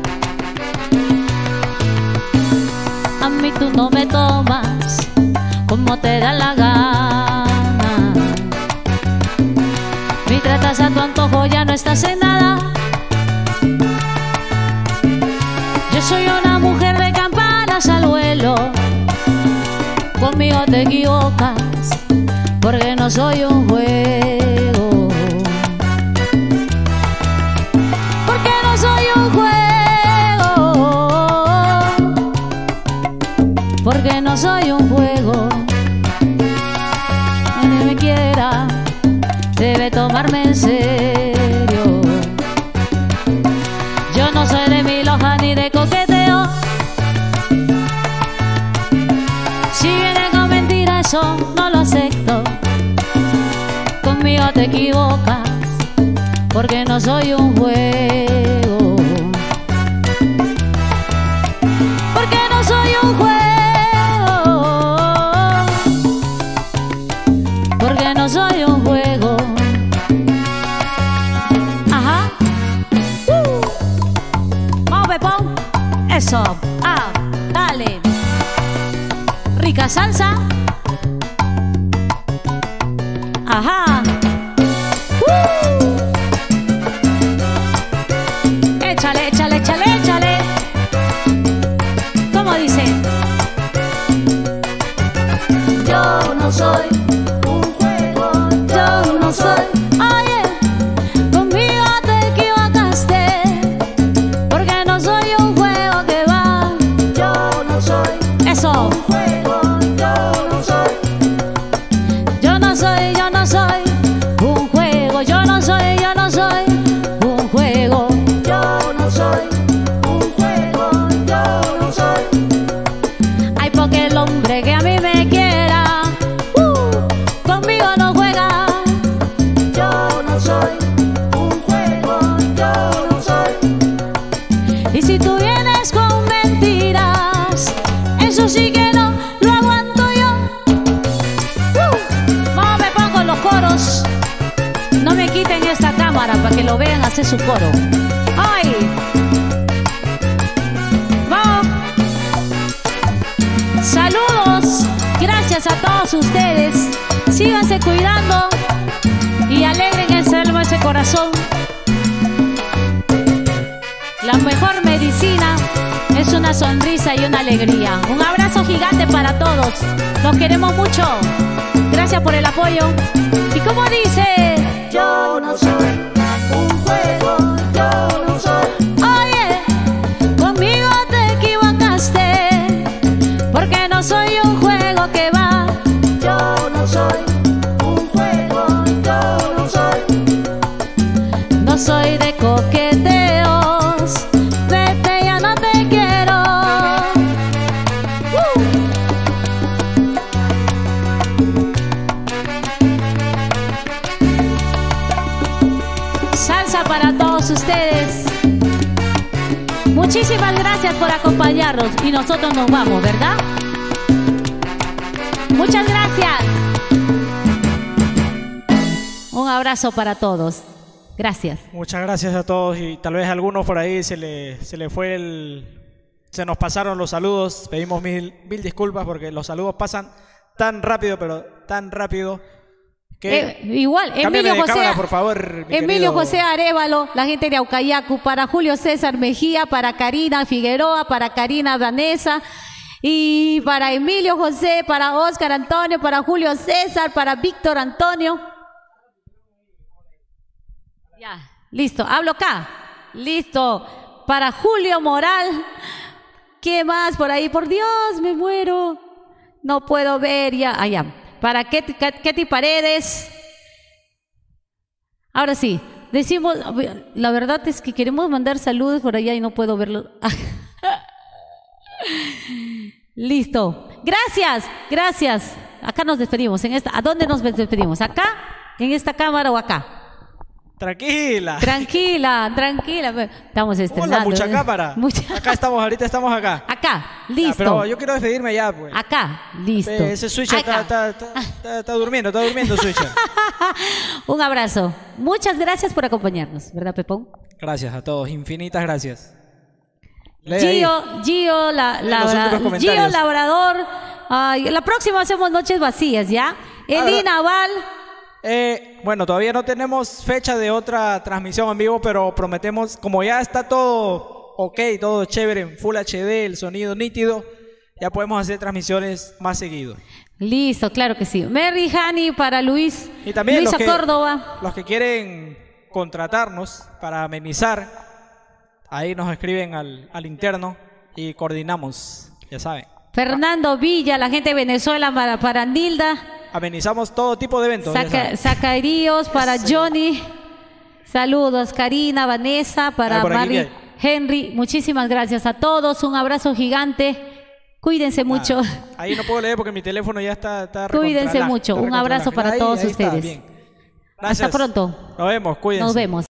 A mí tú no me tomas como te da la gana. Me tratas a tu antojo, ya no estás en nada. Yo soy una mujer de campanas al vuelo. Conmigo te equivocas, porque no soy un juego. Porque no soy un juego. Porque no soy un juego. Nadie me quiera, debe tomarme en serio. Yo no soy de milhoja ni de coqueteo. Si viene con mentira, eso no lo acepto. Conmigo te equivocas, porque no soy un juego. Porque no soy un juego. Porque no soy un juego. Ajá. Uh. Vamos, Pepón. Eso. Ah, dale. Rica salsa. Ajá. Uh. Échale, échale, échale, échale. ¿Cómo dice? Yo soy un juego, yo no soy. Oye, conmigo te equivocaste, porque no soy un juego que va. Yo no soy eso. Un juego, yo no soy. Yo no soy, yo no soy un juego, yo no soy, yo no soy un juego. Yo no soy un juego, yo no soy. Ay, porque el hombre que a mí me quiera, uh, conmigo no juega. Yo no soy un juego, yo no soy. Y si tú vienes con mentiras, eso sí que no lo aguanto yo. Uh, vamos, me pongo los coros. No me quiten esta cámara para que lo vean hacer su coro. ¡Ay! ¡Vamos! Saludos. Gracias a todos ustedes. Síganse cuidando y alegren ese alma, ese corazón. La mejor medicina es una sonrisa y una alegría. Un abrazo gigante para todos. Los queremos mucho. Gracias por el apoyo. ¿Y cómo dice? Yo no soy un juego, yo no soy. Oye, conmigo te equivocaste, porque no soy un juego que va. Yo no soy un juego, yo no soy. No soy de coqueteos, vete, ya no te quiero. Uh. Salsa para todos ustedes. Muchísimas gracias por acompañarnos y nosotros nos vamos, ¿verdad? Muchas gracias. Un abrazo para todos. Gracias. Muchas gracias a todos y tal vez a algunos por ahí se le, se le fue el... Se nos pasaron los saludos. Pedimos mil, mil disculpas porque los saludos pasan tan rápido, pero tan rápido que... Eh, igual, Cámbiame Emilio de José, cámara, por favor, mi Emilio querido. José Arévalo, la gente de Aucayacu, para Julio César Mejía, para Karina Figueroa, para Karina Vanessa y para Emilio José, para Oscar Antonio, para Julio César, para Víctor Antonio. Ya, listo, hablo acá. Listo, para Julio Moral. ¿Qué más por ahí? Por Dios, me muero. No puedo ver ya. Allá. Para Ketty, Ketty Paredes. Ahora sí, decimos, la verdad es que queremos mandar saludos por allá y no puedo verlo. Listo. Gracias, gracias. Acá nos despedimos. En esta, ¿a dónde nos despedimos? ¿Acá? ¿En esta cámara o acá? Tranquila. Tranquila, tranquila. Estamos estrenando. Hola, mucha cámara. Mucha... Acá estamos, ahorita estamos acá. Acá, Ya, listo. pero yo quiero despedirme ya, pues. Acá, listo. Eh, Ese switcher está, está, está, está, está durmiendo, está durmiendo switcher. Un abrazo. Muchas gracias por acompañarnos, ¿verdad, Pepón? Gracias a todos, infinitas gracias. Lee ahí. Gio, Gio, la, Lee los últimos la, comentarios. Gio Labrador. Ay, la próxima hacemos noches vacías, ¿ya? Elina Val. Eh, bueno, todavía no tenemos fecha de otra transmisión en vivo, pero prometemos, como ya está todo ok, todo chévere, en Full H D, el sonido nítido, ya podemos hacer transmisiones más seguido. Listo, claro que sí. Mary Hani para Luis. Y también Luisa los que, Córdoba. los que quieren contratarnos para amenizar, ahí nos escriben al, al interno y coordinamos, ya saben. Fernando Villa, la gente de Venezuela para, para Nilda. Amenizamos todo tipo de eventos. ya Saca, saben. Zacaríos para Eso. Johnny. Saludos, Karina, Vanessa, para Ah, por aquí Mari, hay. Henry. Muchísimas gracias a todos. Un abrazo gigante. Cuídense mucho. Ah, ahí no puedo leer porque mi teléfono ya está, está Cuídense recontra lag, mucho. está Un recontra abrazo lag. para Ahí, todos ahí está, ustedes. bien. Hasta Gracias. pronto. Nos vemos, cuídense. Nos vemos.